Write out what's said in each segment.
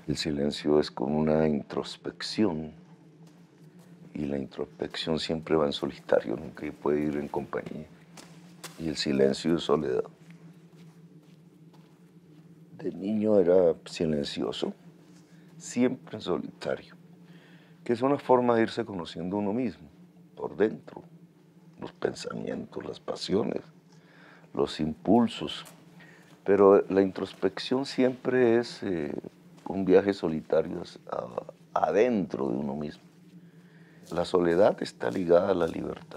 El silencio es como una introspección y la introspección siempre va en solitario, nunca puede ir en compañía. Y el silencio es soledad. De niño era silencioso, siempre en solitario, que es una forma de irse conociendo uno mismo, por dentro, los pensamientos, las pasiones, los impulsos. Pero la introspección siempre es un viaje solitario adentro de uno mismo. La soledad está ligada a la libertad.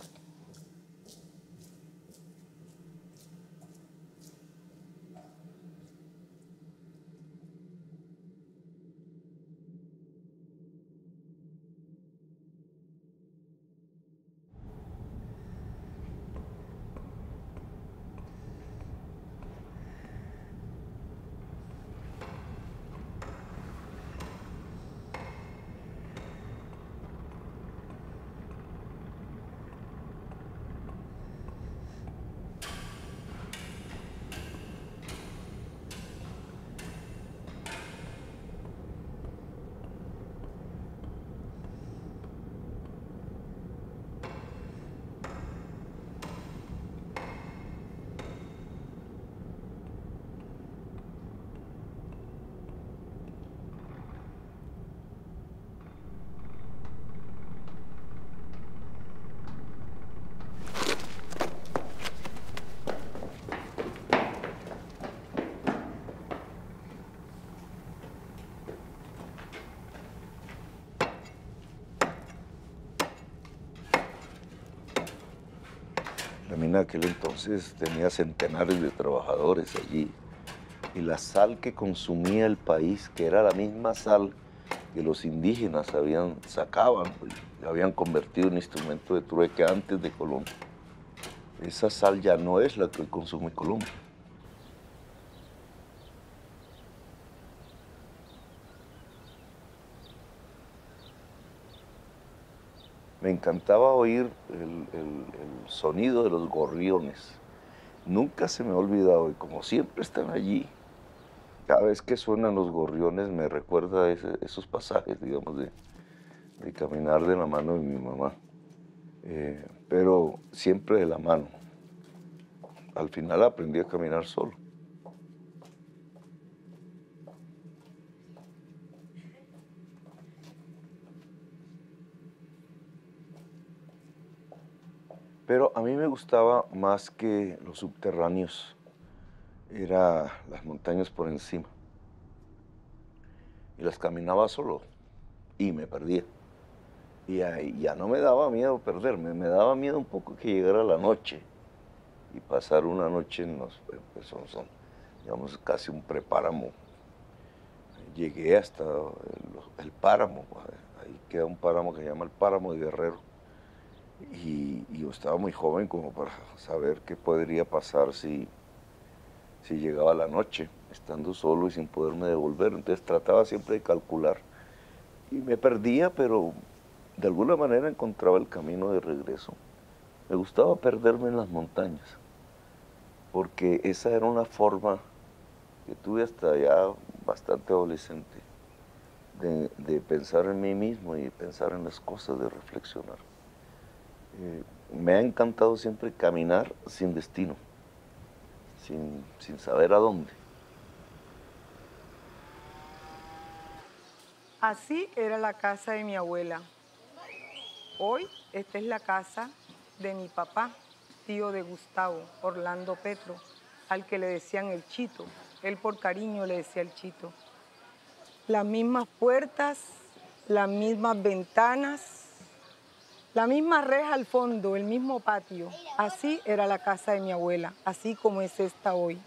La mina de aquel entonces tenía centenares de trabajadores allí y la sal que consumía el país, que era la misma sal que los indígenas sacaban y habían convertido en instrumento de trueque antes de Colón, esa sal ya no es la que hoy consume Colombia. Me encantaba oír el sonido de los gorriones. Nunca se me ha olvidado y como siempre están allí, cada vez que suenan los gorriones me recuerda esos pasajes, digamos, de caminar de la mano de mi mamá. Pero siempre de la mano. Al final aprendí a caminar solo. Pero a mí me gustaba más que los subterráneos, era las montañas por encima. Y las caminaba solo y me perdía. Y ahí ya no me daba miedo perderme, me daba miedo un poco que llegara la noche y pasar una noche en pues digamos, casi un prepáramo. Llegué hasta el páramo, ahí queda un páramo que se llama el Páramo de Guerrero. Y yo estaba muy joven como para saber qué podría pasar si llegaba la noche, estando solo y sin poderme devolver. Entonces trataba siempre de calcular. Y me perdía, pero de alguna manera encontraba el camino de regreso. Me gustaba perderme en las montañas, porque esa era una forma que tuve hasta ya bastante adolescente de pensar en mí mismo y pensar en las cosas, de reflexionar. Me ha encantado siempre caminar sin destino, sin saber a dónde. Así era la casa de mi abuela. Hoy esta es la casa de mi papá, tío de Gustavo, Orlando Petro, al que le decían el Chito. Él por cariño le decía el Chito. Las mismas puertas, las mismas ventanas, la misma reja al fondo, el mismo patio. Así era la casa de mi abuela, así como es esta hoy.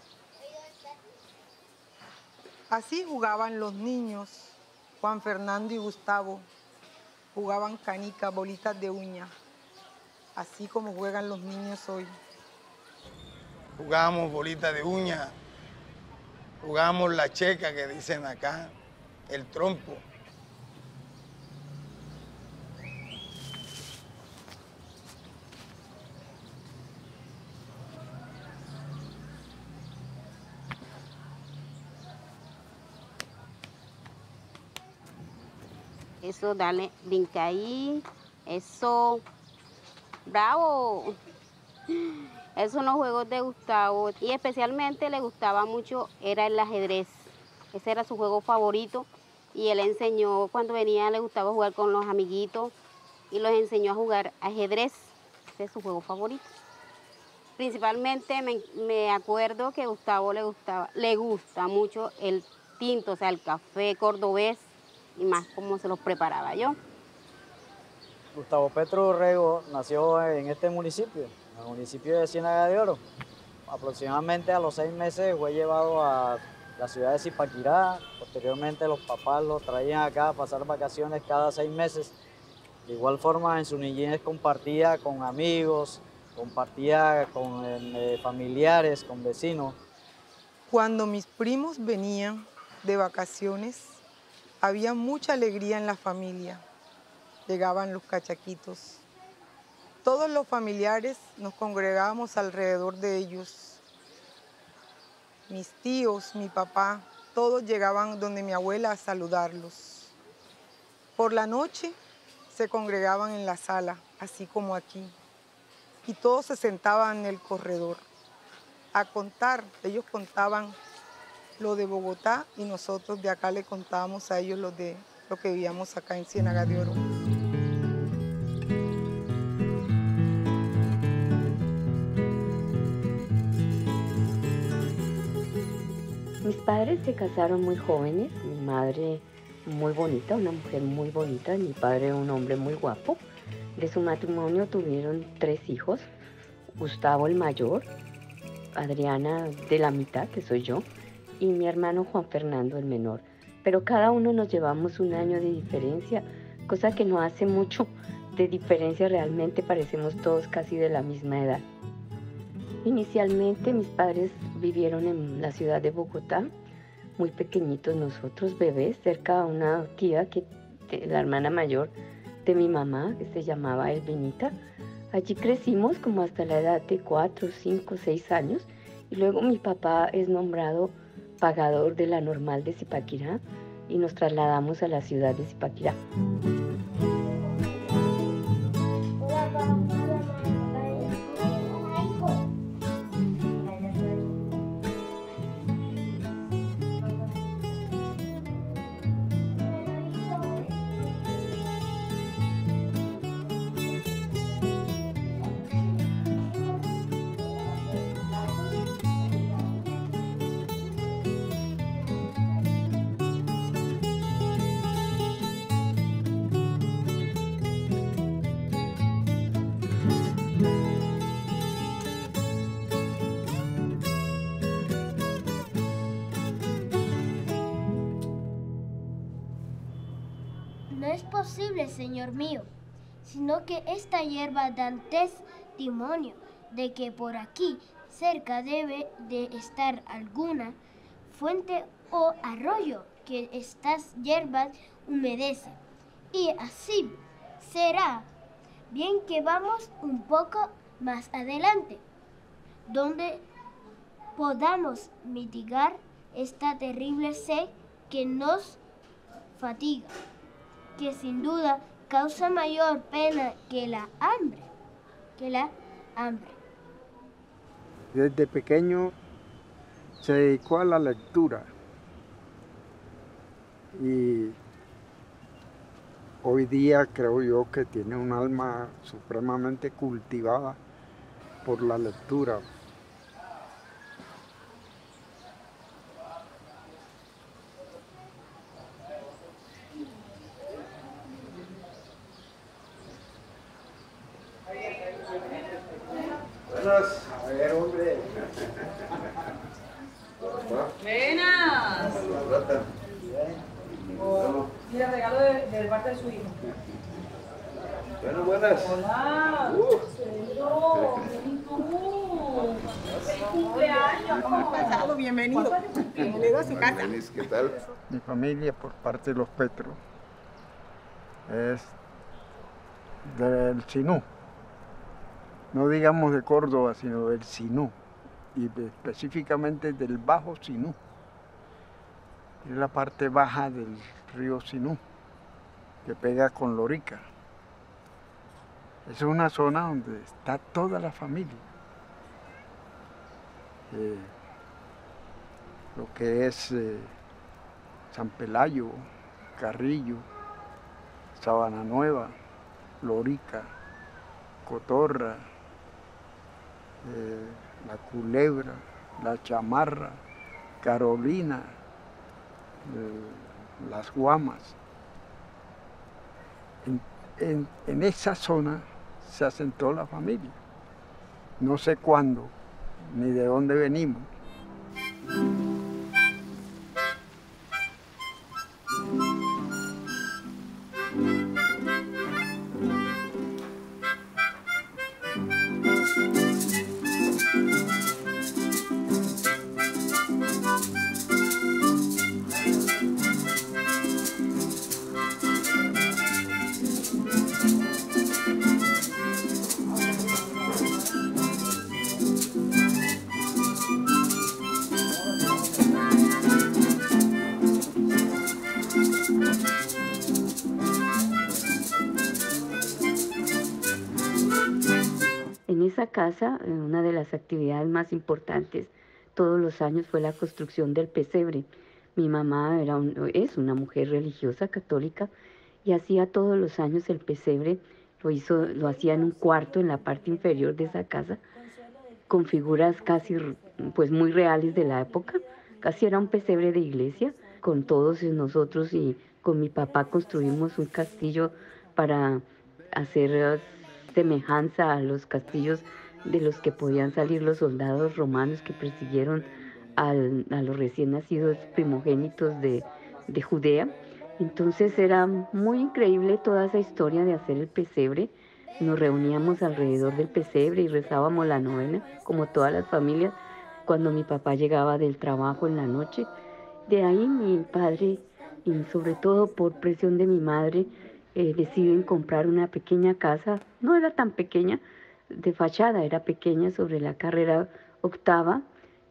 Así jugaban los niños, Juan Fernando y Gustavo. Jugaban canicas, bolitas de uña, así como juegan los niños hoy. Jugábamos bolitas de uña, jugábamos la checa que dicen acá, el trompo. eso, dale, brinca ahí, eso, bravo. Esos son los juegos de Gustavo y especialmente le gustaba mucho, era el ajedrez. Ese era su juego favorito y él enseñó, cuando venía le gustaba jugar con los amiguitos y los enseñó a jugar ajedrez. Ese es su juego favorito. Principalmente me acuerdo que a Gustavo le gusta mucho el tinto, o sea, el café cordobés y más cómo se los preparaba yo. Gustavo Petro Urrego nació en este municipio, en el municipio de Ciénaga de Oro. Aproximadamente a los 6 meses fue llevado a la ciudad de Zipaquirá. Posteriormente los papás lo traían acá a pasar vacaciones cada 6 meses. De igual forma en su niñez compartía con amigos, compartía con familiares, con vecinos. Cuando mis primos venían de vacaciones, había mucha alegría en la familia. Llegaban los cachaquitos. Todos los familiares nos congregábamos alrededor de ellos. Mis tíos, mi papá, todos llegaban donde mi abuela a saludarlos. Por la noche se congregaban en la sala, así como aquí, y todos se sentaban en el corredor a contar. Ellos contaban lo de Bogotá y nosotros de acá le contábamos a ellos lo que vivíamos acá en Ciénaga de Oro. Mis padres se casaron muy jóvenes, mi madre muy bonita, una mujer muy bonita, mi padre un hombre muy guapo. De su matrimonio tuvieron 3 hijos, Gustavo el mayor, Adriana de la mitad, que soy yo, y mi hermano Juan Fernando el menor. Pero cada uno nos llevamos un año de diferencia, cosa que no hace mucho de diferencia, realmente parecemos todos casi de la misma edad. Inicialmente mis padres vivieron en la ciudad de Bogotá, muy pequeñitos nosotros, bebés, cerca de una tía, la hermana mayor de mi mamá, que se llamaba Elvinita. Allí crecimos como hasta la edad de 4, 5, 6 años y luego mi papá es nombrado pagador de la normal de Zipaquirá y nos trasladamos a la ciudad de Zipaquirá. No es posible, Señor mío, sino que esta hierba dan testimonio de que por aquí cerca debe de estar alguna fuente o arroyo que estas hierbas humedecen. Y así será bien que vamos un poco más adelante, donde podamos mitigar esta terrible sed que nos fatiga, que sin duda causa mayor pena que la hambre. Desde pequeño se dedicó a la lectura y hoy día creo yo que tiene un alma supremamente cultivada por la lectura. Buenas. A ver, hombre. Buenas. Mira, regalo de parte de su hijo. Bueno, buenas. Hola. ¡Feliz cumpleaños! ¿Cómo has pasado? Bienvenido. Bienvenido a su casa. ¿Qué tal? Mi familia por parte de los Petro es del Sinú. No digamos de Córdoba, sino del Sinú, y específicamente del Bajo Sinú. Es la parte baja del río Sinú. que pega con Lorica. Es una zona donde está toda la familia. Lo que es San Pelayo, Carrillo, Sabana Nueva, Lorica, Cotorra, La Culebra, La Chamarra, Carolina, Las Guamas. En esa zona se asentó la familia. No sé cuándo, ni de dónde venimos. En esa casa, una de las actividades más importantes todos los años fue la construcción del pesebre. Mi mamá es una mujer religiosa católica y hacía todos los años el pesebre. Lo hacía en un cuarto en la parte inferior de esa casa, con figuras casi pues muy reales de la época. Casi era un pesebre de iglesia. Con todos nosotros y con mi papá construimos un castillo para hacer semejanza a los castillos de los que podían salir los soldados romanos que persiguieron a los recién nacidos primogénitos de Judea. Entonces era muy increíble toda esa historia de hacer el pesebre. Nos reuníamos alrededor del pesebre y rezábamos la novena, como todas las familias, cuando mi papá llegaba del trabajo en la noche. De ahí mi padre, y sobre todo por presión de mi madre, deciden comprar una pequeña casa. No era tan pequeña, de fachada, era pequeña, sobre la carrera octava,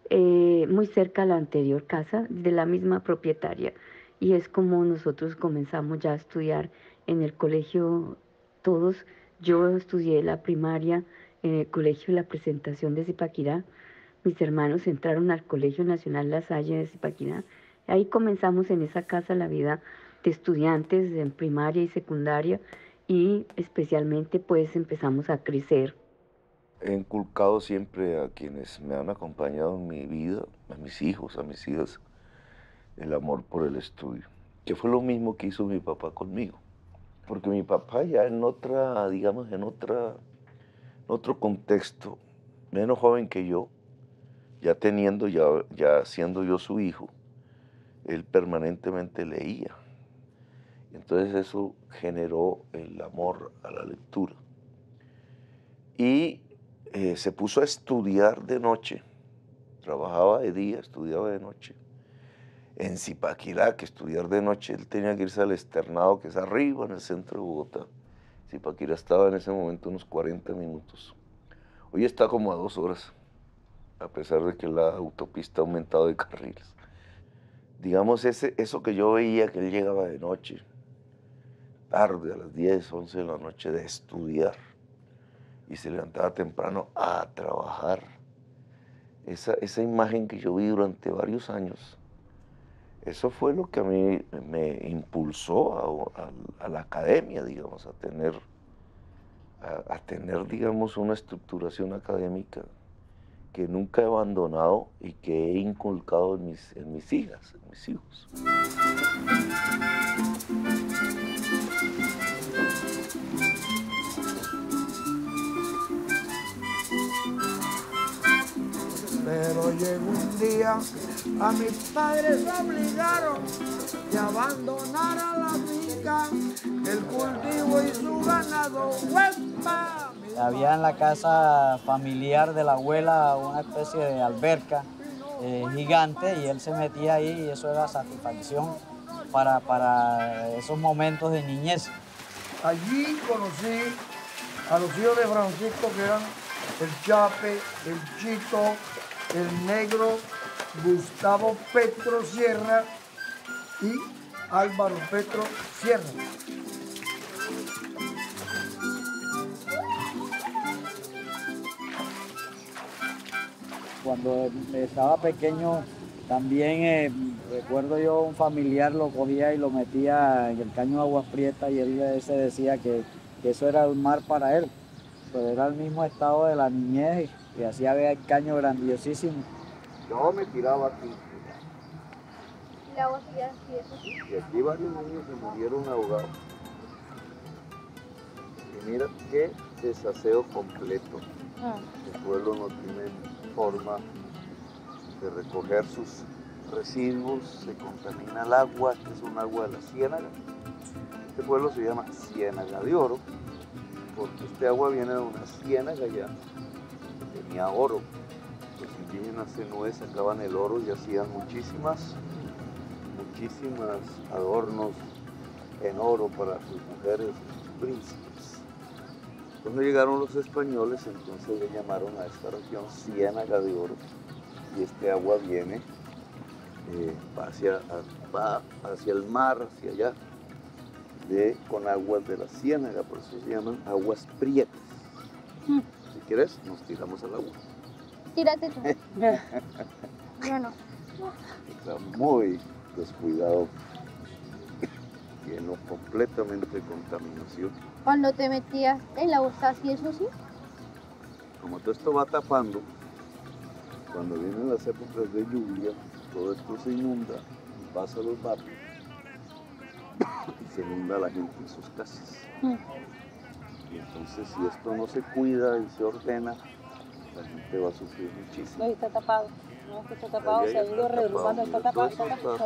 muy cerca a la anterior casa, de la misma propietaria. Y es como nosotros comenzamos ya a estudiar en el colegio todos. Yo estudié la primaria en el colegio La Presentación de Zipaquirá. Mis hermanos entraron al Colegio Nacional La Salle de Zipaquirá. Ahí comenzamos en esa casa la vida de estudiantes en primaria y secundaria, y especialmente pues empezamos a crecer. He inculcado siempre a quienes me han acompañado en mi vida, a mis hijos, a mis hijas, el amor por el estudio, que fue lo mismo que hizo mi papá conmigo. Porque mi papá ya en otra, digamos, en otro contexto, menos joven que yo, ya siendo yo su hijo, él permanentemente leía. Entonces eso generó el amor a la lectura. Y se puso a estudiar de noche, trabajaba de día, estudiaba de noche. En Zipaquirá, que estudiar de noche, él tenía que irse al externado, que es arriba en el centro de Bogotá. Zipaquirá estaba en ese momento unos 40 minutos. Hoy está como a 2 horas, a pesar de que la autopista ha aumentado de carriles. Digamos, eso que yo veía, que él llegaba de noche, tarde, a las 10, 11 de la noche, de estudiar, y se levantaba temprano a trabajar. Esa imagen que yo vi durante varios años, eso fue lo que a mí me impulsó a la academia, digamos, a tener, digamos, una estructuración académica que nunca he abandonado y que he inculcado en mis hijas, en mis hijos. Pero llegó un día, a mis padres obligaron de abandonar a la finca, el cultivo y su ganado. ¡Huepa! Había en la casa familiar de la abuela una especie de alberca gigante, y él se metía ahí, y eso era satisfacción para esos momentos de niñez. Allí conocí a los hijos de Francisco, que eran el Chape, el Chito, el Negro, Gustavo Petro Sierra y Álvaro Petro Sierra. Cuando estaba pequeño también recuerdo yo un familiar lo cogía y lo metía en el caño de Aguas Prietas y él se decía que eso era el mar para él, pero era el mismo estado de la niñez y así había el caño grandiosísimo. Yo me tiraba aquí. ¿Y la agua seguía así, eso? Y aquí varios niños se murieron ahogados. Y mira qué desaseo completo. El pueblo no tiene forma de recoger sus residuos, se contamina el agua, que es un agua de la ciénaga. Este pueblo se llama Ciénaga de Oro, porque este agua viene de una ciénaga ya que tenía oro. Los indígenas zenúes sacaban el oro y hacían muchísimas adornos en oro para sus mujeres, sus príncipes. Cuando llegaron los españoles, entonces le llamaron a esta región Ciénaga de Oro, y este agua viene, va hacia el mar, hacia allá, con aguas de la ciénaga, por eso se llaman aguas prietas. Si quieres, nos tiramos al agua. Tírate tú. Yo no. Está muy descuidado, lleno completamente de contaminación. Cuando te metías en la bolsa así, eso sí. Como todo esto va tapando, cuando vienen las épocas de lluvia, todo esto se inunda y pasa a los barrios y se inunda la gente en sus casas. Y entonces, si esto no se cuida y se ordena, la gente va a sufrir muchísimo. Ahí está tapado. No, que está tapado, se ha ido regrupando, está tapado, está tapado.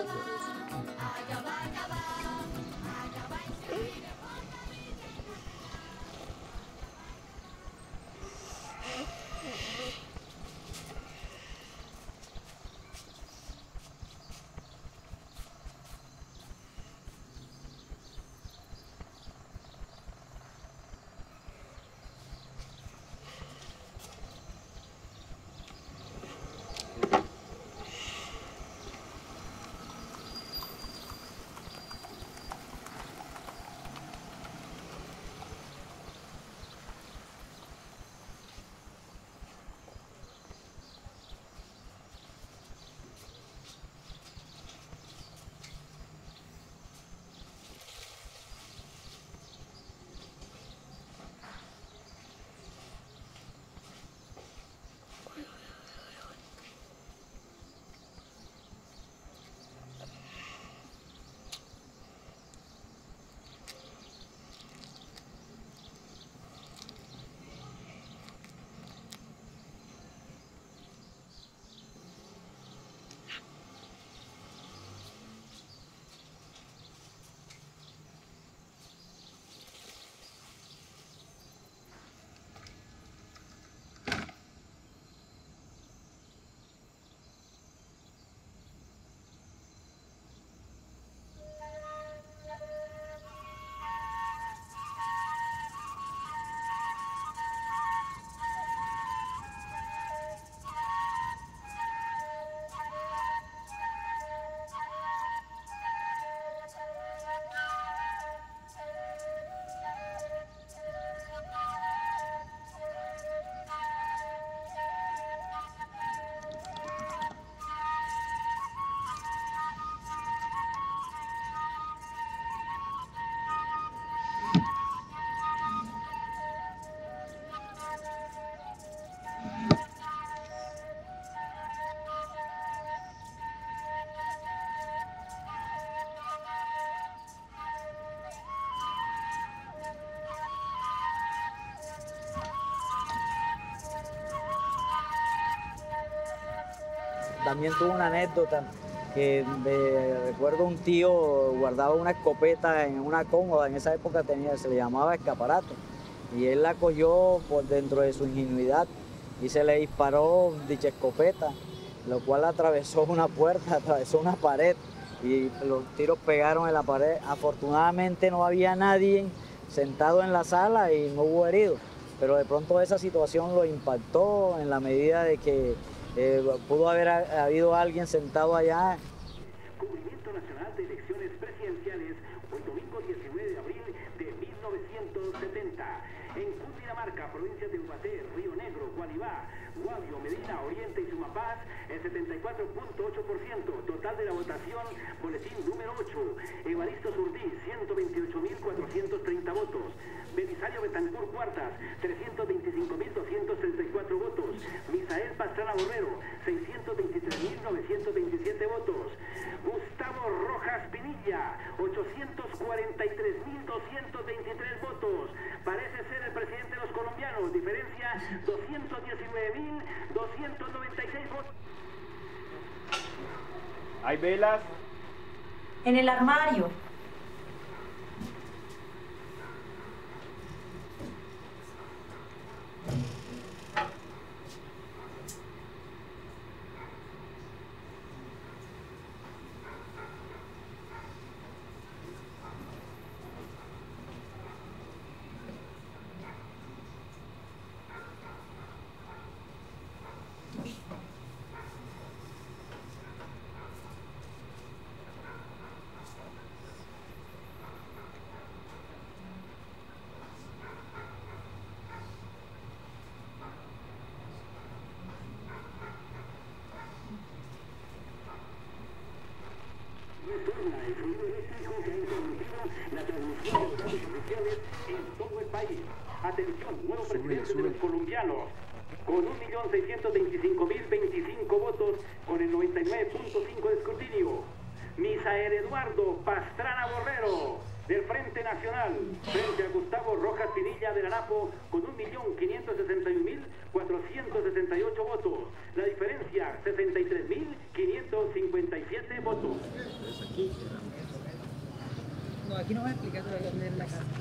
También tuve una anécdota que recuerdo un tío guardaba una escopeta en una cómoda, en esa época se le llamaba escaparato, y él la cogió por dentro de su ingenuidad y se le disparó dicha escopeta, lo cual atravesó una puerta, atravesó una pared y los tiros pegaron en la pared. Afortunadamente no había nadie sentado en la sala y no hubo heridos, pero de pronto esa situación lo impactó en la medida de que pudo haber habido alguien sentado allá. Cubrimiento nacional de elecciones presidenciales, hoy domingo 19 de abril de 1970. 70. En Cundinamarca, provincias de Ubaté, Río Negro, Gualibá, Guavio, Medina, Oriente y Sumapaz, el 74.8%. Total de la votación, boletín número 8. Evaristo Surdí, 128.430 votos. Belisario Betancur Cuartas, 325.234 votos. Misael Pastrana Borrero, 623.927 votos. Gustavo Rojas Pinilla, 843.223 votos. Parece ser el presidente de los colombianos. Diferencia 219.296 votos. ¿Hay velas? En el armario. El fluido eléctrico que ha interrumpido la transmisión de los datos oficiales en todo el país. Atención, nuevo presidente de los colombianos, con 1.625.025 votos, con el 99.5 de escrutinio. Misael Eduardo Pastrana Borrero, del Frente Nacional, frente a Gustavo Rojas Pinilla del ANAPO, con 1.561.468 votos. La diferencia, 63.557 votos. No, aquí no me explicas lo de la casa.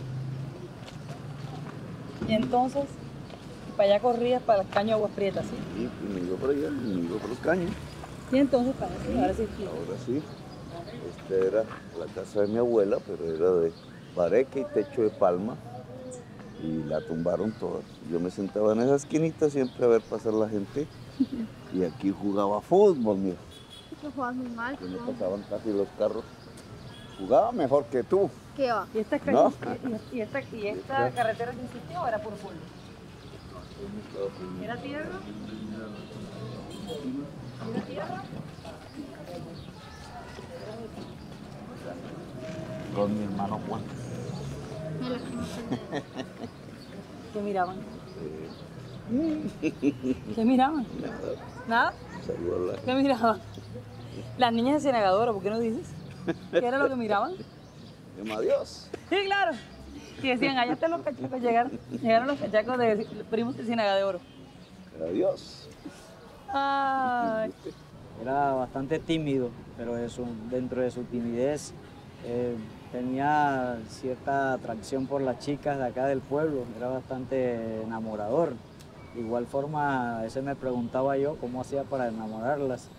Y entonces, para allá corrías para el caño de Aguas Prietas, ¿sí? Y me iba para allá, me iba para el caño. Y entonces, para eso, ahora sí. Ahora sí. Esta era la casa de mi abuela, pero era de pareque y techo de palma. Y la tumbaron toda. Yo me sentaba en esa esquinita siempre a ver pasar la gente. Y aquí jugaba fútbol, mira. Tú juegas muy mal. Que no pasaban casi los carros. Jugaba mejor que tú. ¿Qué va? ¿Y esta, ¿No? y esta carretera que existió era puro pueblo? ¿Era tierra? ¿Era tierra? Con mi hermano Juan. ¿Qué miraban? ¿Qué miraban? ¿Nada? ¿Qué miraban? Las niñas de Ciénagadora, ¿por qué no dices? ¿Qué era lo que miraban? Adiós. Sí, claro. Y decían, allá están los cachacos, llegaron los cachacos de primos de Ciénaga de Oro. Adiós. Ay. Era bastante tímido, pero dentro de su timidez tenía cierta atracción por las chicas de acá del pueblo, era bastante enamorador. De igual forma, a veces me preguntaba yo cómo hacía para enamorarlas.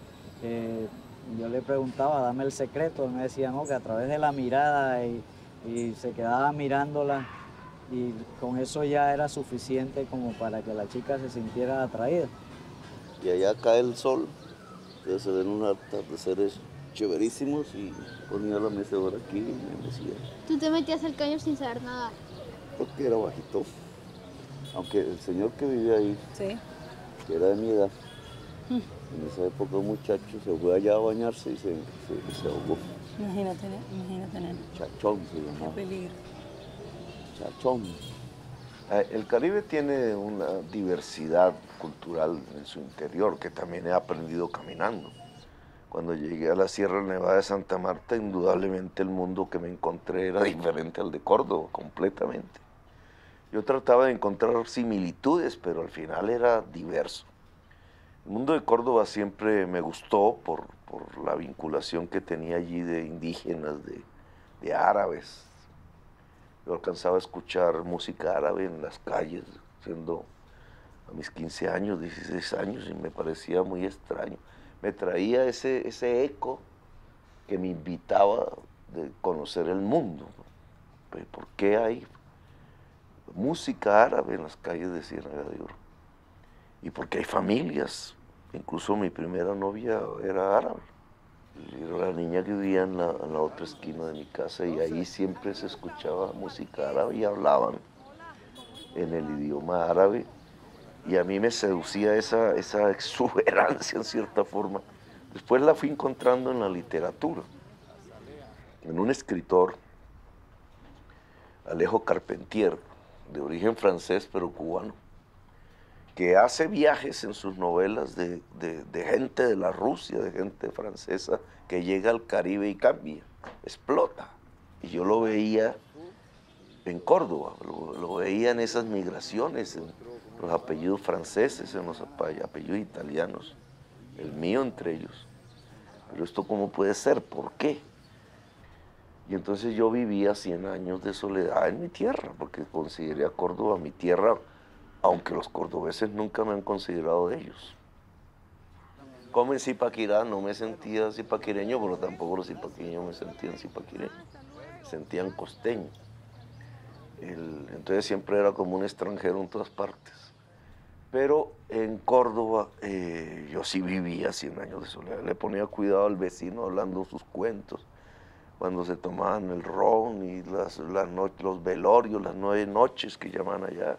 Yo le preguntaba, dame el secreto, él me decía, no, que a través de la mirada y se quedaba mirándola y con eso ya era suficiente como para que la chica se sintiera atraída. Y allá cae el sol, entonces se ven unos atardeceres chéverísimos y ponía la mecedora aquí y me decía. Tú te metías al caño sin saber nada. Porque era bajito. Aunque el señor que vivía ahí, sí, que era de mi edad, en esa época un muchacho se fue allá a bañarse y se ahogó. Imagínate, nene. Chachón se llamaba. Qué peligro. Chachón. El Caribe tiene una diversidad cultural en su interior que también he aprendido caminando. Cuando llegué a la Sierra Nevada de Santa Marta, indudablemente el mundo que me encontré era diferente al de Córdoba, completamente. Yo trataba de encontrar similitudes, pero al final era diverso. El mundo de Córdoba siempre me gustó por la vinculación que tenía allí de indígenas, de árabes. Yo alcanzaba a escuchar música árabe en las calles, siendo a mis 15 años, 16 años, y me parecía muy extraño. Me traía ese eco que me invitaba de conocer el mundo. ¿Por qué hay música árabe en las calles de Ciénaga de Oro? Y porque hay familias. Incluso mi primera novia era árabe. Era la niña que vivía en la otra esquina de mi casa y ahí siempre se escuchaba música árabe y hablaban en el idioma árabe, y a mí me seducía esa exuberancia en cierta forma. Después la fui encontrando en la literatura, en un escritor, Alejo Carpentier, de origen francés pero cubano, que hace viajes en sus novelas de gente de la Rusia, de gente francesa, que llega al Caribe y cambia, explota. Y yo lo veía en Córdoba, lo veía en esas migraciones, en los apellidos franceses, en los apellidos italianos, el mío entre ellos. Pero esto ¿cómo puede ser? ¿Por qué? Y entonces yo vivía 100 años de soledad en mi tierra, porque consideré a Córdoba mi tierra, aunque los cordobeses nunca me han considerado de ellos. Como en Zipaquirá no me sentía zipaquireño, pero tampoco los zipaquireños me sentían zipaquireños, me sentían costeño. Entonces siempre era como un extranjero en todas partes. Pero en Córdoba yo sí vivía 100 años de soledad, le ponía cuidado al vecino hablando sus cuentos, cuando se tomaban el ron y los velorios, las 9 noches que llaman allá.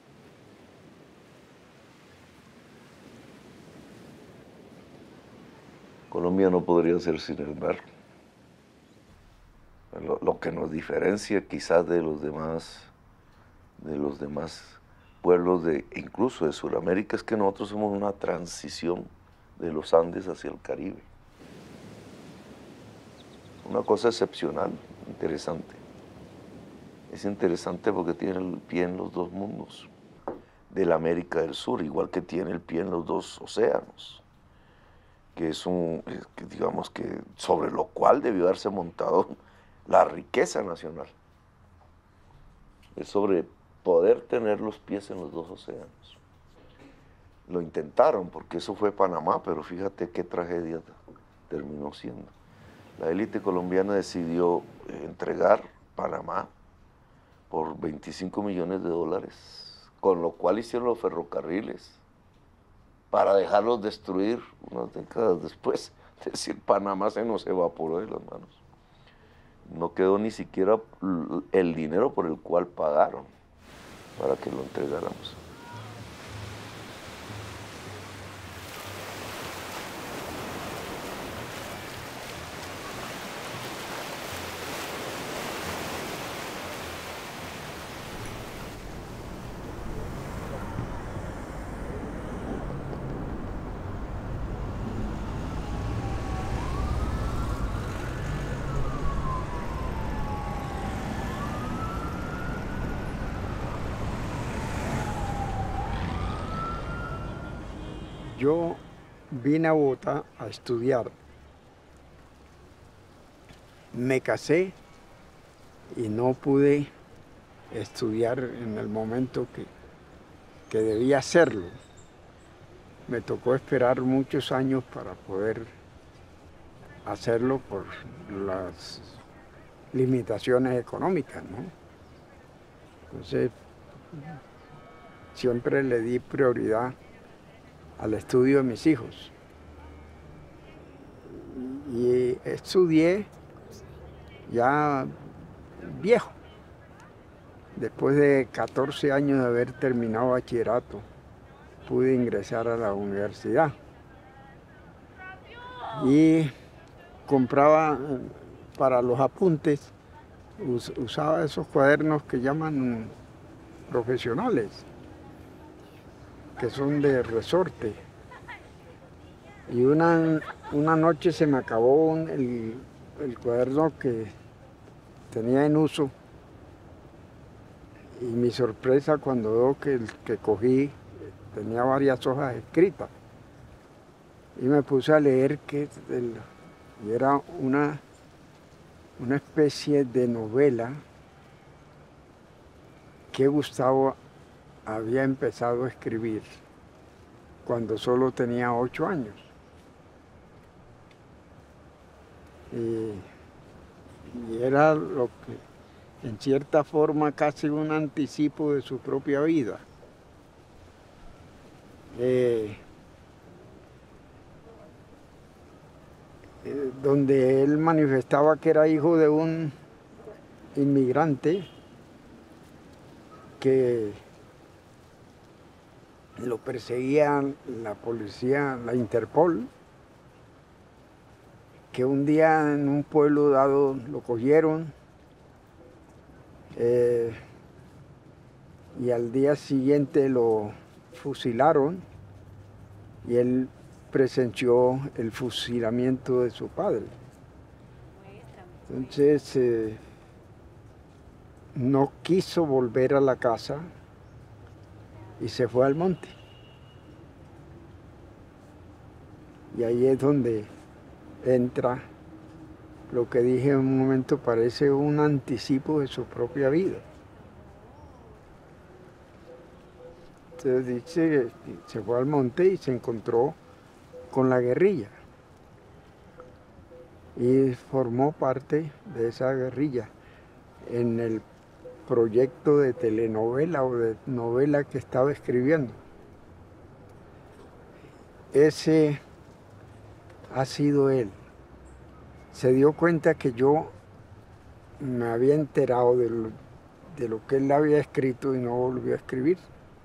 Colombia no podría ser sin el mar. Lo que nos diferencia quizás de los demás pueblos, incluso de Sudamérica, es que nosotros somos una transición de los Andes hacia el Caribe. Una cosa excepcional, interesante. Es interesante porque tiene el pie en los dos mundos de la América del Sur, igual que tiene el pie en los dos océanos, que es digamos que sobre lo cual debió haberse montado la riqueza nacional. Es sobre poder tener los pies en los dos océanos. Lo intentaron, porque eso fue Panamá, pero fíjate qué tragedia terminó siendo. La élite colombiana decidió entregar Panamá por $25 millones, con lo cual hicieron los ferrocarriles para dejarlos destruir unas décadas después. Es decir, Panamá se nos evaporó de las manos. No quedó ni siquiera el dinero por el cual pagaron para que lo entregáramos. Yo vine a Bogotá a estudiar. Me casé y no pude estudiar en el momento que debía hacerlo. Me tocó esperar muchos años para poder hacerlo por las limitaciones económicas, ¿no? Entonces, siempre le di prioridad al estudio de mis hijos. Y estudié ya viejo. Después de 14 años de haber terminado bachillerato, pude ingresar a la universidad. Y compraba para los apuntes, usaba esos cuadernos que llaman profesionales, que son de resorte. Y una noche se me acabó el cuaderno que tenía en uso, y mi sorpresa cuando veo que el que cogí tenía varias hojas escritas. Y me puse a leer y era una especie de novela que Gustavo había empezado a escribir cuando solo tenía 8 años. Y era lo que, en cierta forma, casi un anticipo de su propia vida. Donde él manifestaba que era hijo de un inmigrante que lo perseguían la policía, la Interpol, que un día en un pueblo dado lo cogieron y al día siguiente lo fusilaron y él presenció el fusilamiento de su padre. Entonces no quiso volver a la casa y se fue al monte. Y ahí es donde entra lo que dije en un momento, parece un anticipo de su propia vida. Entonces dice que se fue al monte y se encontró con la guerrilla. Y formó parte de esa guerrilla en el proyecto de telenovela o de novela que estaba escribiendo. Ese ha sido él. Se dio cuenta que yo me había enterado de lo que él había escrito y no volvió a escribir.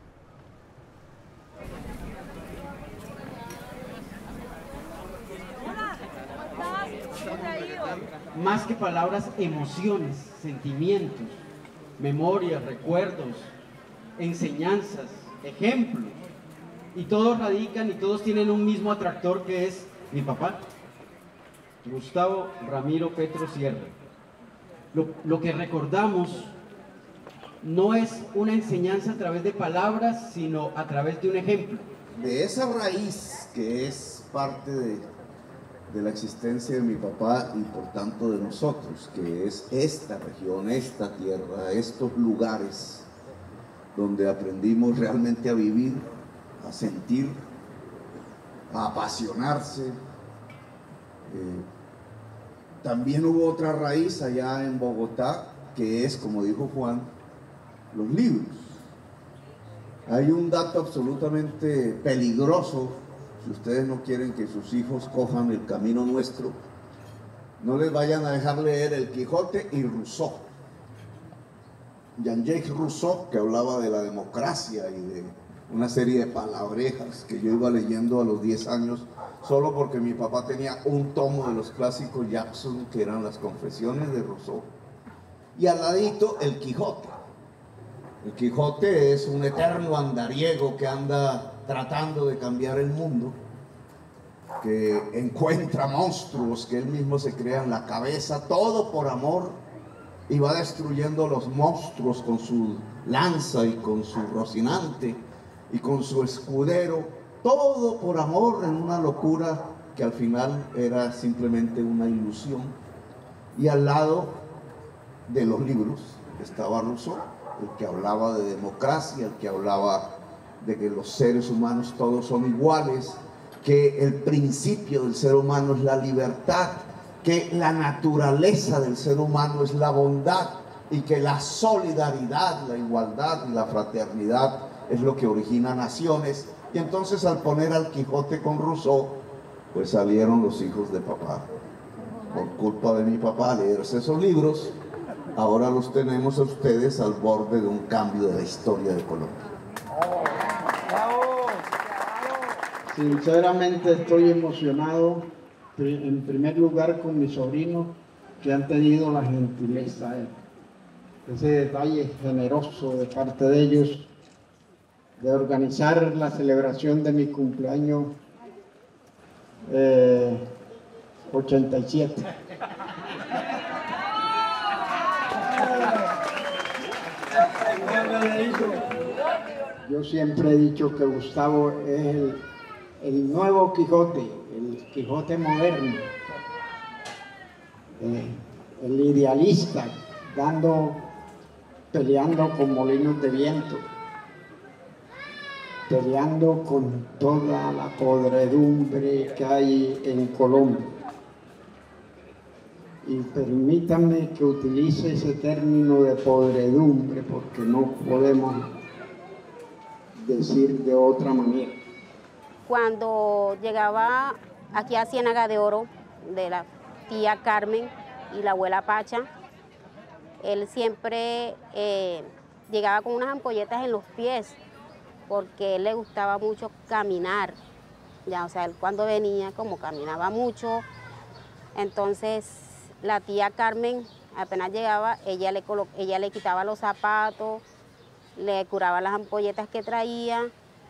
Más que palabras, emociones, sentimientos, memorias, recuerdos, enseñanzas, ejemplos. Y todos radican y todos tienen un mismo atractor que es mi papá, Gustavo Ramiro Petro Sierra. Lo que recordamos no es una enseñanza a través de palabras, sino a través de un ejemplo. De esa raíz que es parte de la existencia de mi papá y por tanto de nosotros, que es esta región, esta tierra, estos lugares donde aprendimos realmente a vivir, a sentir, a apasionarse. También hubo otra raíz allá en Bogotá, que es, como dijo Juan, los libros. Hay un dato absolutamente peligroso. Si ustedes no quieren que sus hijos cojan el camino nuestro, no les vayan a dejar leer El Quijote y Rousseau. Jean-Jacques Rousseau, que hablaba de la democracia y de una serie de palabrejas que yo iba leyendo a los 10 años, solo porque mi papá tenía un tomo de los clásicos Jackson, que eran las Confesiones de Rousseau, y al ladito El Quijote. El Quijote es un eterno andariego que anda tratando de cambiar el mundo, que encuentra monstruos que él mismo se crea en la cabeza, todo por amor, y va destruyendo los monstruos con su lanza y con su rocinante y con su escudero, todo por amor, en una locura que al final era simplemente una ilusión. Y al lado de los libros estaba Rousseau, el que hablaba de democracia, el que hablaba de que los seres humanos todos son iguales, que el principio del ser humano es la libertad, que la naturaleza del ser humano es la bondad y que la solidaridad, la igualdad y la fraternidad es lo que origina naciones. Y entonces al poner al Quijote con Rousseau, pues salieron los hijos de papá. Por culpa de mi papá leerse esos libros, ahora los tenemos a ustedes al borde de un cambio de la historia de Colombia. Sinceramente estoy emocionado, en primer lugar con mis sobrinos que han tenido la gentileza, ese detalle generoso de parte de ellos de organizar la celebración de mi cumpleaños 87. Yo siempre he dicho que Gustavo es el nuevo Quijote, el Quijote moderno, el idealista, peleando con molinos de viento, peleando con toda la podredumbre que hay en Colombia. Y permítanme que utilice ese término de podredumbre porque no podemos decir de otra manera. Cuando llegaba aquí a Ciénaga de Oro, de la tía Carmen y la abuela Pacha, él siempre llegaba con unas ampolletas en los pies porque a él le gustaba mucho caminar. Ya, o sea, él cuando venía, como caminaba mucho, entonces la tía Carmen apenas llegaba, ella le quitaba los zapatos, le curaba las ampolletas que traía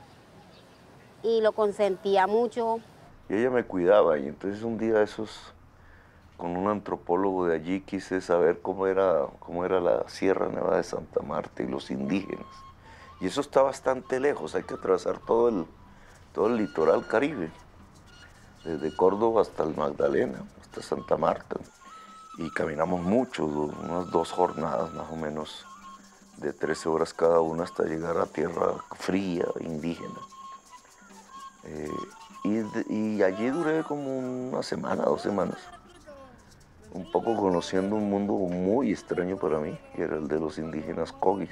y lo consentía mucho. Y ella me cuidaba, y entonces un día esos, con un antropólogo de allí, quise saber cómo era la Sierra Nevada de Santa Marta y los indígenas. Y eso está bastante lejos, hay que atravesar todo el litoral caribe, desde Córdoba hasta el Magdalena, hasta Santa Marta. Y caminamos mucho, unas 2 jornadas más o menos, de 13 horas cada una hasta llegar a tierra fría, indígena. Y allí duré como una semana, 2 semanas, un poco conociendo un mundo muy extraño para mí, que era el de los indígenas Cogis.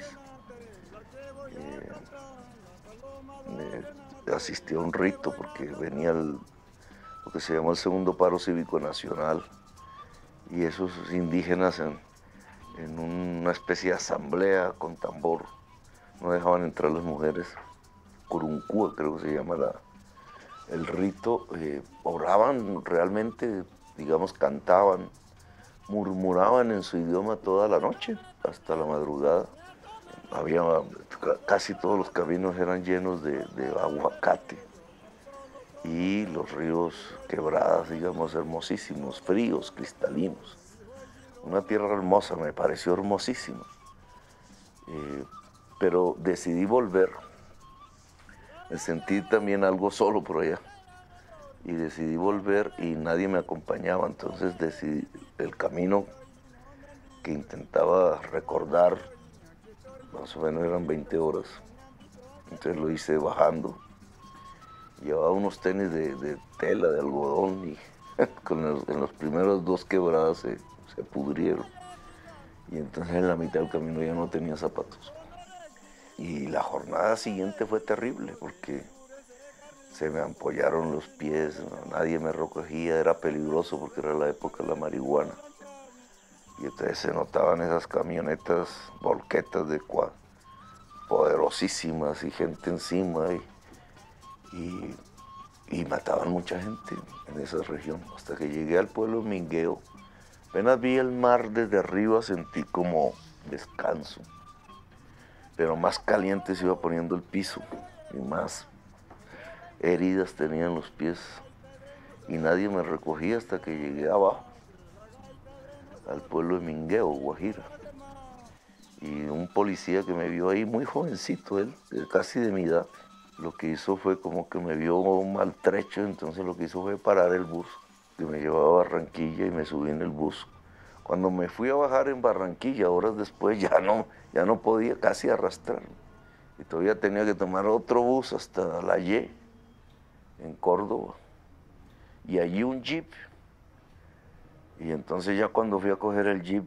Asistí a un rito porque venía lo que se llama el segundo paro cívico nacional, y esos indígenas en una especie de asamblea con tambor no dejaban entrar las mujeres. Curuncúa creo que se llama el rito. Oraban realmente, digamos, cantaban, murmuraban en su idioma toda la noche hasta la madrugada. Casi todos los caminos eran llenos de aguacate, y los ríos, quebradas, digamos, hermosísimos, fríos, cristalinos. Una tierra hermosa, me pareció hermosísima. Pero decidí volver. Me sentí también algo solo por allá. Y decidí volver y nadie me acompañaba. Entonces decidí el camino que intentaba recordar, más o menos eran 20 horas. Entonces lo hice bajando. Llevaba unos tenis de tela, de algodón, y en los primeros 2 quebradas se pudrieron. Y entonces en la mitad del camino ya no tenía zapatos. Y la jornada siguiente fue terrible porque se me ampollaron los pies, nadie me recogía, era peligroso porque era la época de la marihuana. Y entonces se notaban esas camionetas, volquetas poderosísimas y gente encima, y mataban mucha gente en esa región. Hasta que llegué al pueblo de Mingueo, apenas vi el mar desde arriba, sentí como descanso. Pero más caliente se iba poniendo el piso y más heridas tenían los pies. Y nadie me recogía hasta que llegué abajo, al pueblo de Mingueo, Guajira. Y un policía que me vio ahí, muy jovencito él, casi de mi edad, lo que hizo fue como que me vio maltrecho, entonces lo que hizo fue parar el bus que me llevaba a Barranquilla, y me subí en el bus. Cuando me fui a bajar en Barranquilla, horas después, ya no podía casi arrastrarme. Y todavía tenía que tomar otro bus hasta La Y, en Córdoba. Y allí un jeep. Y entonces ya cuando fui a coger el jeep,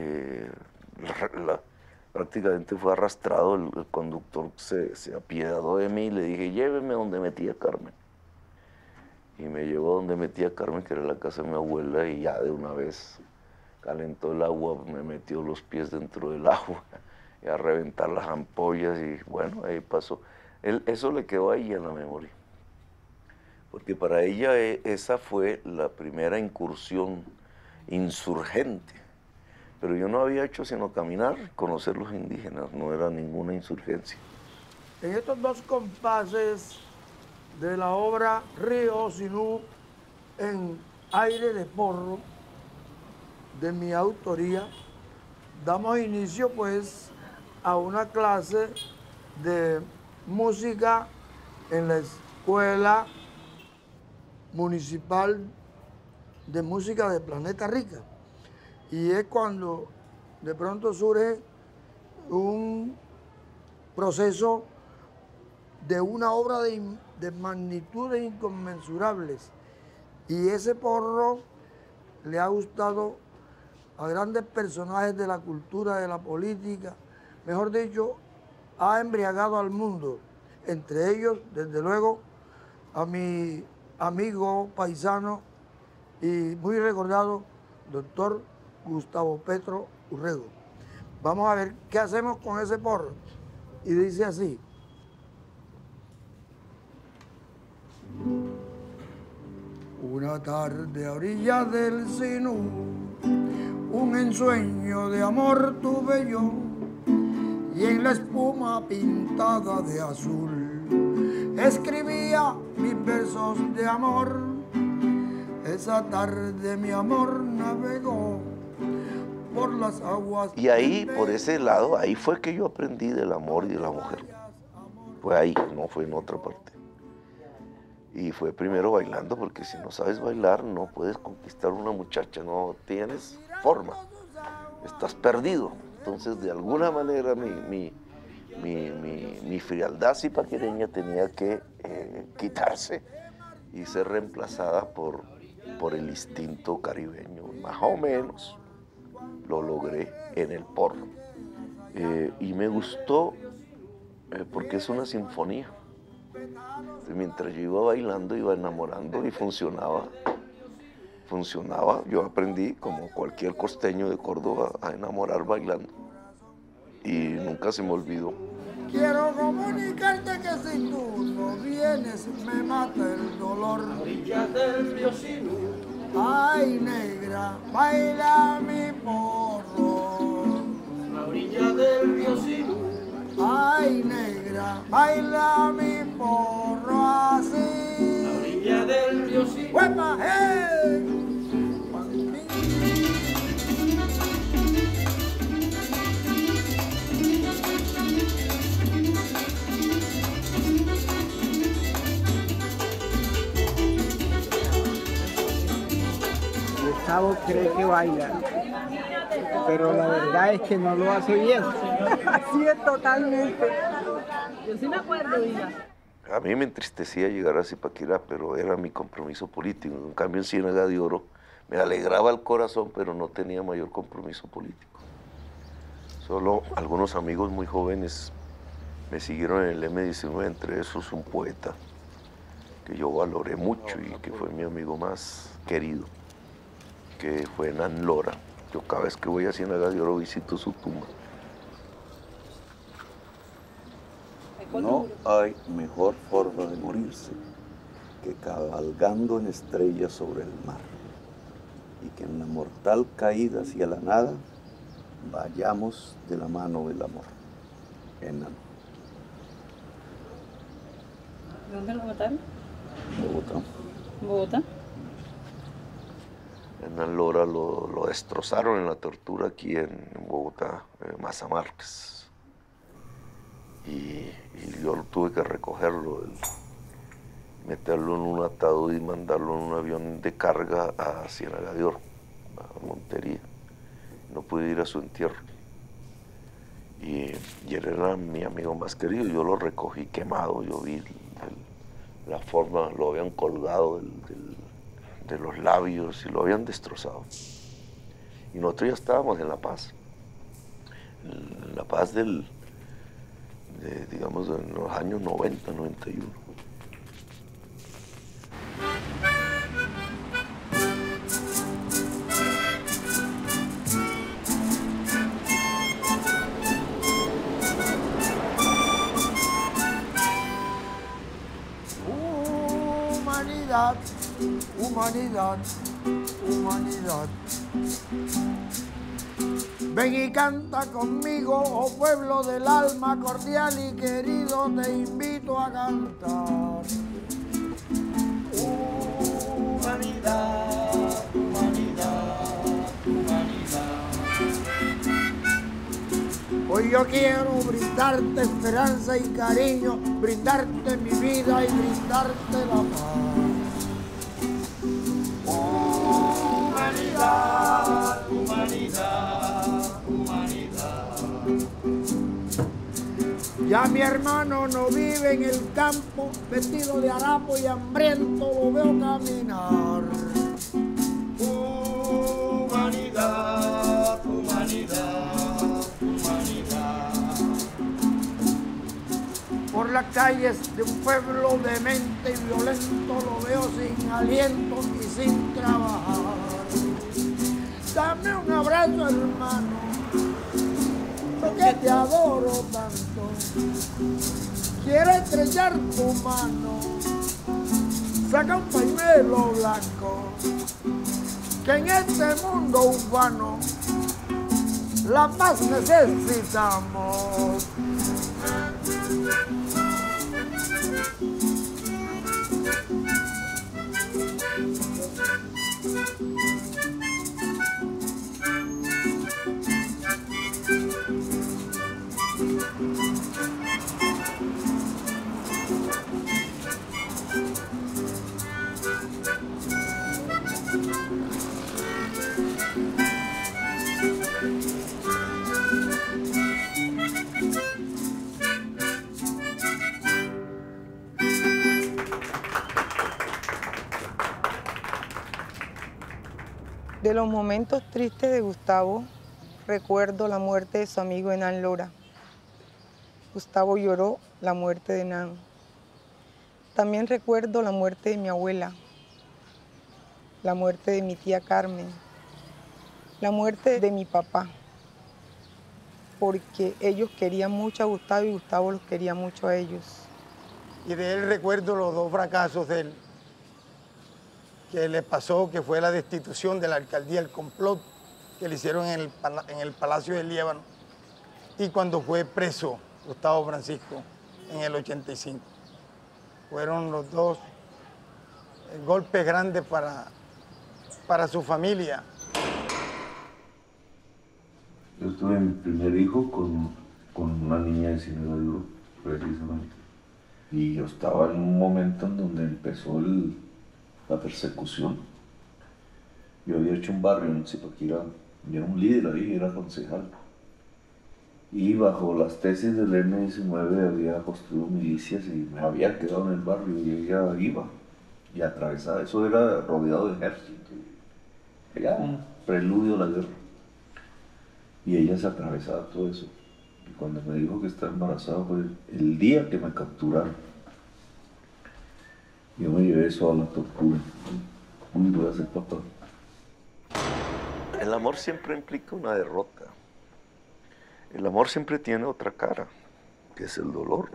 prácticamente fue arrastrado. El conductor se apiadó de mí y le dije, lléveme donde mi tía Carmen. Y me llevó donde mi tía Carmen, que era la casa de mi abuela, y ya de una vez calentó el agua, me metió los pies dentro del agua, y a reventar las ampollas, y bueno, ahí pasó. Eso le quedó a ella en la memoria, porque para ella esa fue la primera incursión insurgente. Pero yo no había hecho sino caminar, conocer los indígenas, no era ninguna insurgencia. En estos 2 compases de la obra Río Sinú en Aire de Porro, de mi autoría, damos inicio pues a una clase de música en la Escuela Municipal de Música de Planeta Rica. Y es cuando de pronto surge un proceso de una obra de magnitudes inconmensurables. Y ese porro le ha gustado a grandes personajes de la cultura, de la política, mejor dicho, ha embriagado al mundo. Entre ellos, desde luego, a mi amigo paisano y muy recordado, doctor Gustavo Petro Urrego. Vamos a ver qué hacemos con ese porro. Y dice así. Una tarde a orillas del Sinú, un ensueño de amor tuve yo, y en la espuma pintada de azul escribía mis versos de amor. Esa tarde mi amor navegó por las aguas. Y ahí, por ese lado, ahí fue que yo aprendí del amor y de la mujer. Fue ahí, no fue en otra parte. Y fue primero bailando, porque si no sabes bailar, no puedes conquistar una muchacha, no tienes forma, estás perdido. Entonces, de alguna manera, mi frialdad zipaquireña tenía que quitarse y ser reemplazada por el instinto caribeño. Más o menos lo logré en el porro. Y me gustó porque es una sinfonía. Mientras yo iba bailando, iba enamorando y funcionaba. Yo aprendí, como cualquier costeño de Córdoba, a enamorar bailando. Y nunca se me olvidó. Quiero comunicarte que si tú no vienes, me mata el dolor. A orillas del río Sinú. Ay, negra, baila mi porro. A orillas del río Sinú. Ay, negra, baila mi porro así. A orilla del río Sinú. ¡Huepa, hey! Gustavo cree que baila, pero la verdad es que no lo hace bien. Así es totalmente. Yo sí me acuerdo, hija. A mí me entristecía llegar a Zipaquirá, pero era mi compromiso político. En cambio, en Ciénaga de Oro me alegraba el corazón, pero no tenía mayor compromiso político. Solo algunos amigos muy jóvenes me siguieron en el M19, entre esos un poeta que yo valoré mucho y que fue mi amigo más querido, que fue Hernán Lora. Yo cada vez que voy a Ciénaga de Oro visito su tumba. No hay mejor forma de morirse que cabalgando en estrellas sobre el mar, y que en la mortal caída hacia la nada vayamos de la mano del amor. Hernán. ¿Dónde lo mataron? Bogotá. ¿Bogotá? Hernán Lora lo destrozaron en la tortura aquí en Bogotá, en Maza Márquez. Y yo tuve que recogerlo, meterlo en un ataúd y mandarlo en un avión de carga a Ciénaga de Oro, a Montería. No pude ir a su entierro. Y él era mi amigo más querido. Yo lo recogí quemado, yo vi la forma, lo habían colgado de los labios y lo habían destrozado. Y nosotros ya estábamos en La Paz. En La Paz digamos, en los años 90, 91. Humanidad, humanidad, humanidad. Ven y canta conmigo, oh pueblo del alma cordial y querido, te invito a cantar. Humanidad, humanidad, humanidad. Hoy yo quiero brindarte esperanza y cariño, brindarte mi vida y brindarte la paz. Humanidad, humanidad, humanidad. Ya mi hermano no vive en el campo, vestido de harapo y hambriento lo veo caminar. Humanidad, humanidad, humanidad. Por las calles de un pueblo demente y violento lo veo sin aliento y sin trabajar. Dame un abrazo, hermano, porque te adoro tanto. Quiero estrechar tu mano, saca un pañuelo blanco, que en este mundo humano la paz necesitamos. De los momentos tristes de Gustavo, recuerdo la muerte de su amigo Hernán Lora. Gustavo lloró la muerte de Hernán. También recuerdo la muerte de mi abuela, la muerte de mi tía Carmen, la muerte de mi papá, porque ellos querían mucho a Gustavo y Gustavo los quería mucho a ellos. Y de él recuerdo los dos fracasos de él, que le pasó, que fue la destitución de la alcaldía, el complot que le hicieron en el Palacio del Líbano, y cuando fue preso Gustavo Francisco en el 85. Fueron los dos golpes grandes para su familia. Yo tuve mi primer hijo con una niña de Ciénaga de Oro, precisamente. Y yo estaba en un momento en donde empezó la persecución. Yo había hecho un barrio en Zipaquirá, yo era un líder ahí, era concejal. Y bajo las tesis del M-19 había construido milicias y me había quedado en el barrio y ella iba y atravesaba. Eso era rodeado de ejército. Era un preludio a la guerra. Y ella se atravesaba todo eso. Y cuando me dijo que estaba embarazada fue el día que me capturaron. Yo me llevé eso a la tortura. Uy, voy a ser papá. El amor siempre implica una derrota. El amor siempre tiene otra cara, que es el dolor.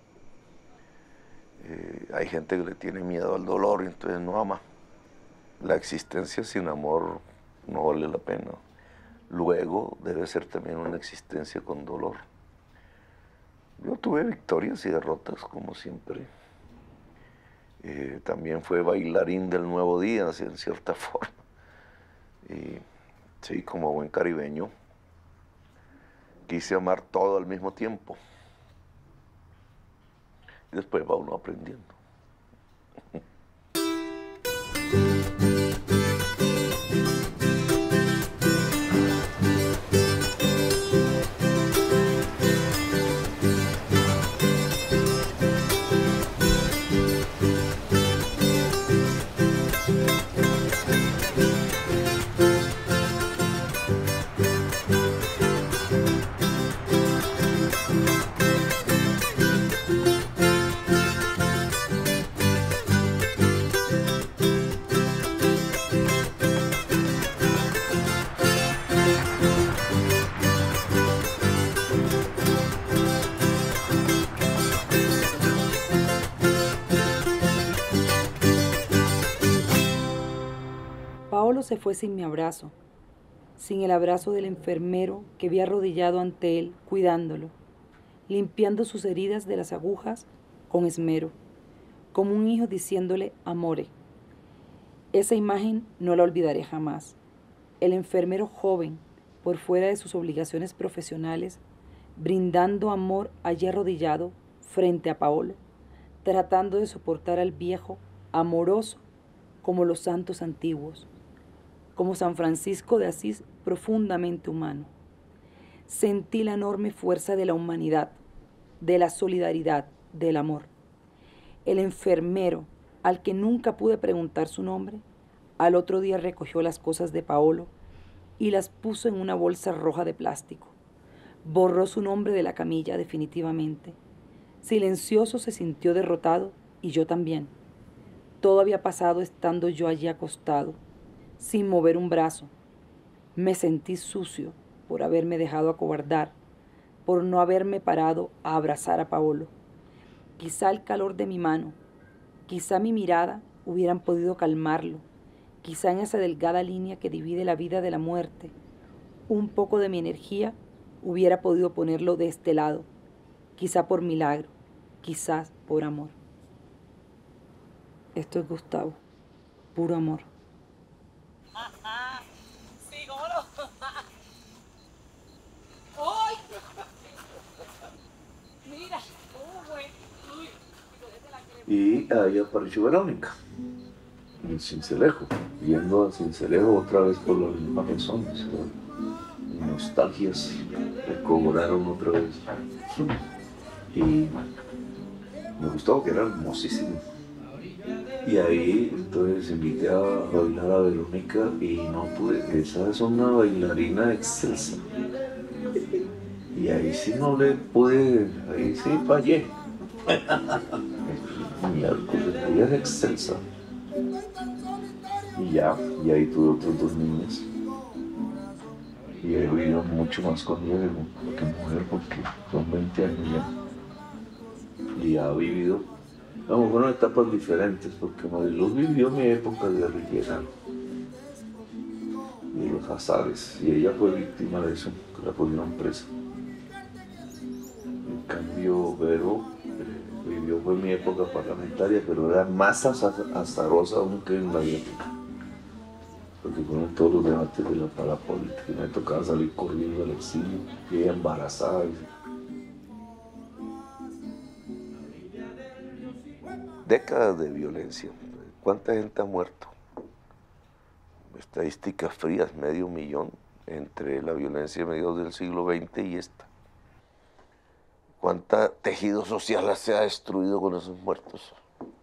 Hay gente que le tiene miedo al dolor y entonces no ama. La existencia sin amor no vale la pena. Luego debe ser también una existencia con dolor. Yo tuve victorias y derrotas, como siempre. También fue bailarín del Nuevo Día, así, en cierta forma. Y sí, como buen caribeño, quise amar todo al mismo tiempo. Y después va uno aprendiendo. Paolo se fue sin mi abrazo, sin el abrazo del enfermero que vi arrodillado ante él, cuidándolo, limpiando sus heridas de las agujas con esmero, como un hijo diciéndole amore. Esa imagen no la olvidaré jamás. El enfermero joven, por fuera de sus obligaciones profesionales, brindando amor allí arrodillado frente a Paolo, tratando de soportar al viejo, amoroso como los santos antiguos, como San Francisco de Asís, profundamente humano. Sentí la enorme fuerza de la humanidad, de la solidaridad, del amor. El enfermero, al que nunca pude preguntar su nombre, al otro día recogió las cosas de Paolo y las puso en una bolsa roja de plástico. Borró su nombre de la camilla definitivamente. Silencioso se sintió derrotado y yo también. Todo había pasado estando yo allí acostado, sin mover un brazo. Me sentí sucio por haberme dejado acobardar, por no haberme parado a abrazar a Paolo. Quizá el calor de mi mano, quizá mi mirada hubieran podido calmarlo. Quizá en esa delgada línea que divide la vida de la muerte, un poco de mi energía hubiera podido ponerlo de este lado. Quizá por milagro, quizás por amor. Esto es Gustavo, puro amor. Sí, ¿cómo no? ¡Ay! Mira, Y ahí apareció Verónica, en Sincelejo, yendo a Sincelejo otra vez por las mismas razones. Nostalgias me cobraron otra vez. Y me gustó, que era hermosísimo. Y ahí entonces invité a bailar a Verónica y no pude. Esa es una bailarina excelsa. Y ahí sí no le pude, ahí sí fallé. Ella es excelsa. Y ya, y ahí tuve otros 2 niñas. Y he vivido mucho más con ella que mujer, porque son 20 años ya. Y ha vivido, vamos, fueron etapas diferentes, porque Mariluz vivió mi época guerrillera y los azares, y ella fue víctima de eso, que la pusieron presa. En cambio, Vero vivió, fue mi época parlamentaria, pero era más azarosa aún que en la época. Porque fueron todos los debates de la parapolítica, y me tocaba salir corriendo del exilio, y ella embarazada. Décadas de violencia. ¿Cuánta gente ha muerto? Estadísticas frías, 500,000 entre la violencia de mediados del siglo XX y esta. ¿Cuánto tejido social se ha destruido con esos muertos?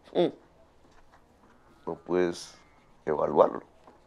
No puedes evaluarlo.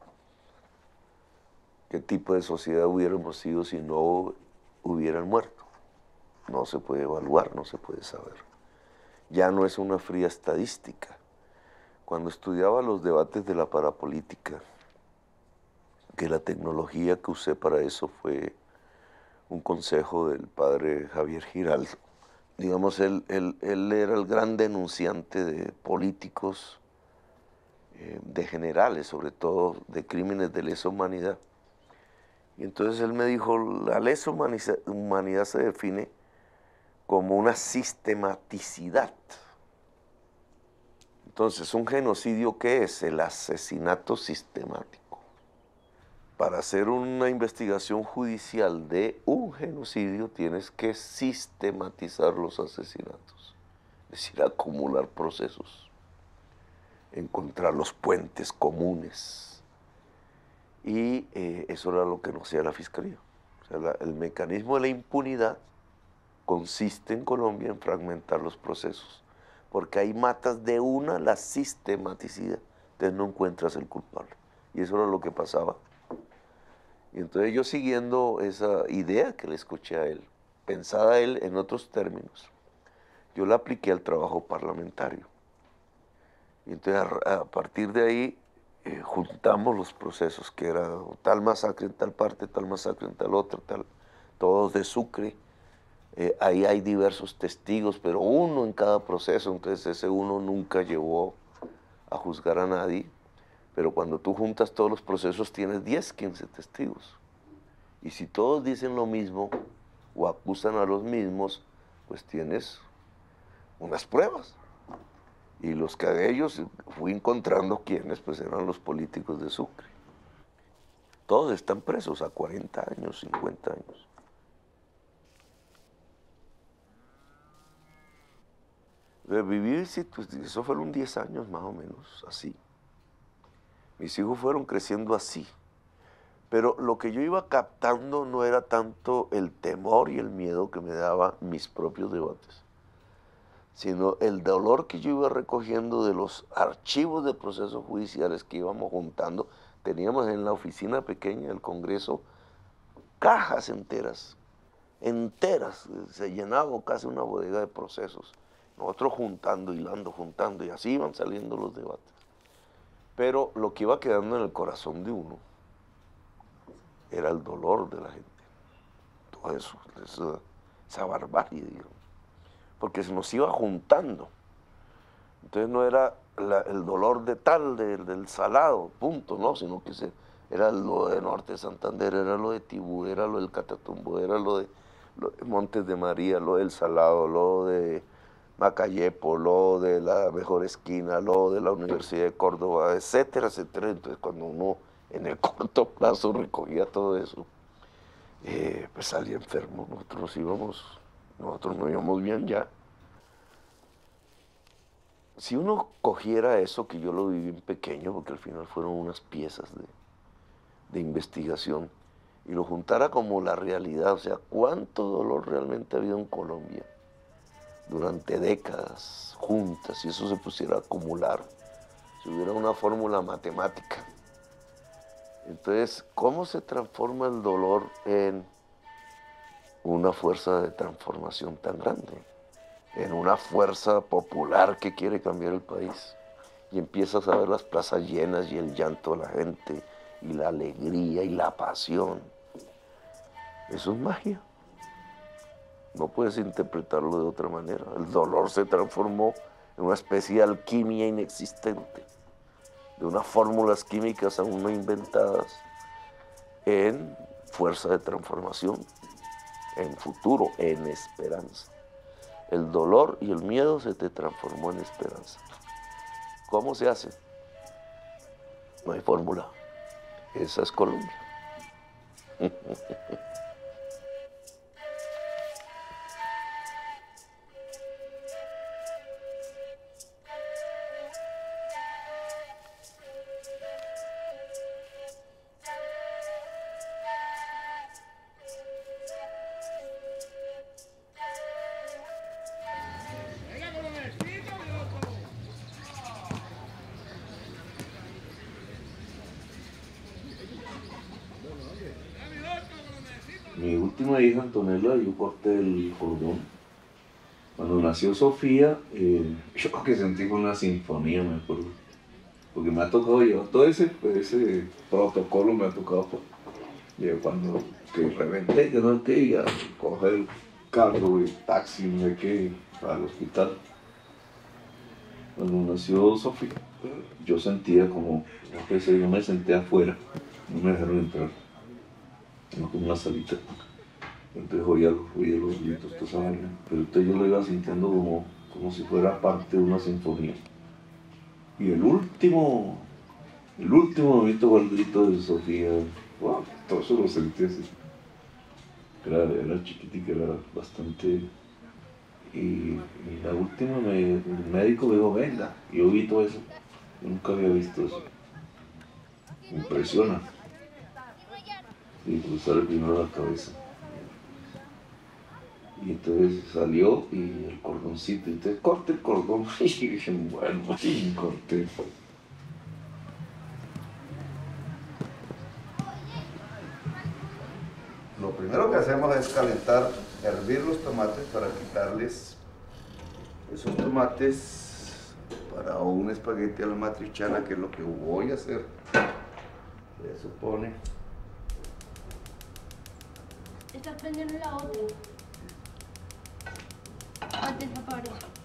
¿Qué tipo de sociedad hubiéramos sido si no hubieran muerto? No se puede evaluar, no se puede saber. Ya no es una fría estadística. Cuando estudiaba los debates de la parapolítica, que la tecnología que usé para eso fue un consejo del padre Javier Giraldo. Digamos, él era el gran denunciante de políticos, de generales, sobre todo de crímenes de lesa humanidad. Y entonces él me dijo, la lesa humanidad se define como una sistematicidad. Entonces, ¿un genocidio qué es? El asesinato sistemático. Para hacer una investigación judicial de un genocidio tienes que sistematizar los asesinatos, es decir, acumular procesos, encontrar los puentes comunes. Y eso era lo que no hacía la Fiscalía. O sea, el mecanismo de la impunidad consiste en Colombia en fragmentar los procesos, porque ahí matas de una la sistematicidad, entonces no encuentras el culpable. Y eso era lo que pasaba. Y entonces yo, siguiendo esa idea que le escuché a él, pensada él en otros términos, yo la apliqué al trabajo parlamentario. Y entonces a partir de ahí juntamos los procesos, que era tal masacre en tal parte, tal masacre en tal otra, todos de Sucre. Ahí hay diversos testigos, pero uno en cada proceso, entonces ese uno nunca llevó a juzgar a nadie. Pero cuando tú juntas todos los procesos tienes 10, 15 testigos. Y si todos dicen lo mismo o acusan a los mismos, pues tienes unas pruebas. Y los que ellos fui encontrando quiénes, pues eran los políticos de Sucre. Todos están presos a 40 años, 50 años. Vivir, sí, pues, eso fueron 10 años más o menos, así. Mis hijos fueron creciendo así. Pero lo que yo iba captando no era tanto el temor y el miedo que me daban mis propios debates, sino el dolor que yo iba recogiendo de los archivos de procesos judiciales que íbamos juntando. Teníamos en la oficina pequeña del Congreso cajas enteras, se llenaba casi una bodega de procesos. Nosotros juntando, hilando, juntando, y así iban saliendo los debates. Pero lo que iba quedando en el corazón de uno era el dolor de la gente. Todo eso, esa barbarie, digamos. Porque se nos iba juntando. Entonces no era el dolor de tal, del salado, punto, no, sino que era lo de Norte de Santander, era lo de Tibú, era lo del Catatumbo, era lo de Montes de María, lo del Salado, lo de Macayepo, lo de la Mejor Esquina, lo de la Universidad de Córdoba, etcétera, etcétera. Entonces cuando uno en el corto plazo recogía todo eso, pues salía enfermo, nosotros no íbamos bien ya. Si uno cogiera eso, que yo lo viví en pequeño, porque al final fueron unas piezas de investigación, y lo juntara como la realidad, o sea, cuánto dolor realmente ha habido en Colombia durante décadas juntas, y eso se pusiera a acumular, si hubiera una fórmula matemática. Entonces, ¿cómo se transforma el dolor en una fuerza de transformación tan grande? En una fuerza popular que quiere cambiar el país. Y empiezas a ver las plazas llenas y el llanto de la gente, y la alegría y la pasión. Eso es magia. No puedes interpretarlo de otra manera. El dolor se transformó en una especie de alquimia inexistente, de unas fórmulas químicas aún no inventadas, en fuerza de transformación, en futuro, en esperanza. El dolor y el miedo se te transformó en esperanza. ¿Cómo se hace? No hay fórmula. Esa es Colombia. Mi última hija, Antonella, yo corté el cordón. Cuando nació Sofía, yo creo que sentí como una sinfonía, me acuerdo. Porque me ha tocado llevar todo ese protocolo, me ha tocado cuando que reventé, que no sé qué, a coger carro y taxi, no sé qué, para el hospital. Cuando nació Sofía, yo sentía como, yo me senté afuera, no me dejaron entrar. Como una salita. Entonces oía los gritos, toda esa vaina. Pero entonces yo lo iba sintiendo como si fuera parte de una sinfonía. Y el último momento fue el grito de Sofía. Wow, todo eso lo sentí así. Era chiquitica, era bastante. Y la última, el médico me dijo, venga. Y yo vi todo eso. Yo nunca había visto eso. Me impresiona. Y cruzar el primero la cabeza. Y entonces salió y el cordoncito, entonces corte el cordón. Y dije, bueno, y corté. Lo primero que hacemos es calentar, hervir los tomates para quitarles esos tomates para un espagueti a la matriciana, que es lo que voy a hacer. Se supone. Estás prendiendo la otra. Antes, papá.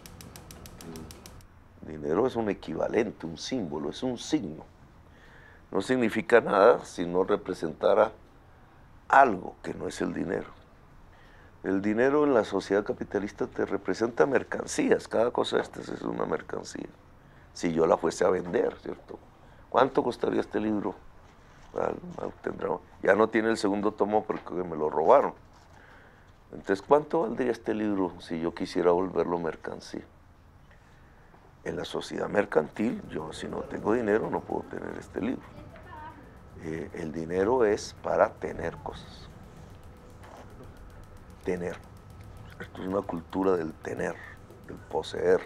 Dinero es un equivalente, un símbolo, es un signo. No significa nada si no representara algo que no es el dinero. El dinero en la sociedad capitalista te representa mercancías, cada cosa de estas es una mercancía. Si yo la fuese a vender, ¿cierto? ¿Cuánto costaría este libro? Ya no tiene el segundo tomo porque me lo robaron. Entonces, ¿cuánto valdría este libro si yo quisiera volverlo mercancía? En la sociedad mercantil, yo si no tengo dinero no puedo tener este libro. El dinero es para tener cosas. Tener. Esto es una cultura del tener, del poseer.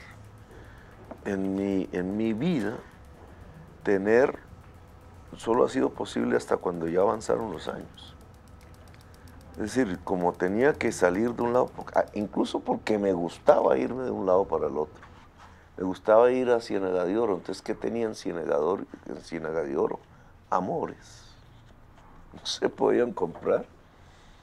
En mi vida, tener solo ha sido posible hasta cuando ya avanzaron los años. Es decir, como tenía que salir de un lado, incluso porque me gustaba irme de un lado para el otro. Me gustaba ir a Ciénaga de Oro. Entonces, ¿qué tenía en Ciénaga de Oro? Amores. No se podían comprar.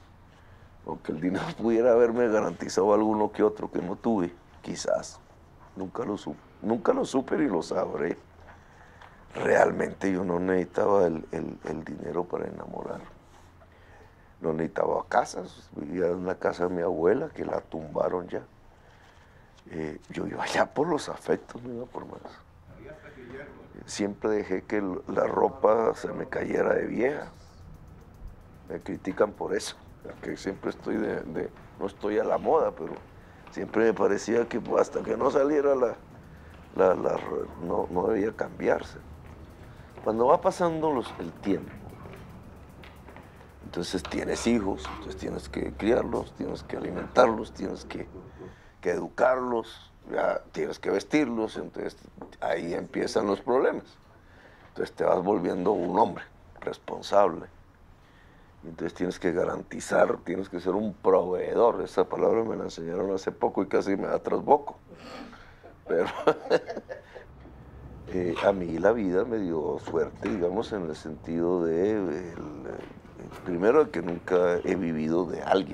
Aunque el dinero pudiera haberme garantizado alguno que otro que no tuve, quizás. Nunca lo supe ni lo sabré. Realmente yo no necesitaba el dinero para enamorar. No necesitaba casas. Vivía en la casa de mi abuela, que la tumbaron ya. Yo iba allá por los afectos, no iba por más. Siempre dejé que la ropa se me cayera de vieja. Me critican por eso, que siempre estoy no estoy a la moda, pero siempre me parecía que hasta que no saliera no debía cambiarse. Cuando va pasando el tiempo, entonces tienes hijos, entonces tienes que criarlos, tienes que alimentarlos, tienes que educarlos, ya tienes que vestirlos, entonces ahí empiezan los problemas. Entonces te vas volviendo un hombre responsable. Entonces tienes que garantizar, tienes que ser un proveedor. Esa palabra me la enseñaron hace poco y casi me da trasboco. Pero a mí la vida me dio suerte, digamos, en el sentido de, primero, que nunca he vivido de alguien.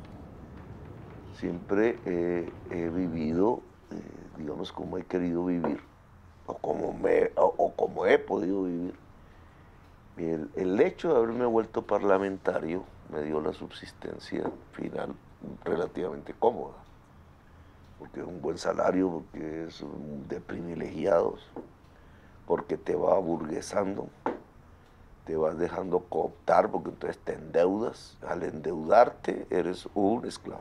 Siempre he vivido, digamos, como he querido vivir, o como he podido vivir. El hecho de haberme vuelto parlamentario me dio la subsistencia final relativamente cómoda, porque es un buen salario, porque es de privilegiados, porque te va aburguesando, te vas dejando cooptar, porque entonces te endeudas. Al endeudarte eres un esclavo.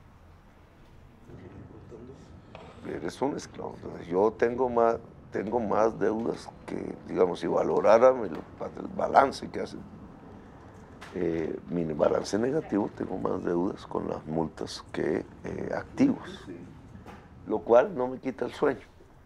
Eres un esclavo. Entonces yo tengo más deudas que, digamos, si valorara el balance que hacen, mi balance negativo, tengo más deudas con las multas que activos, lo cual no me quita el sueño.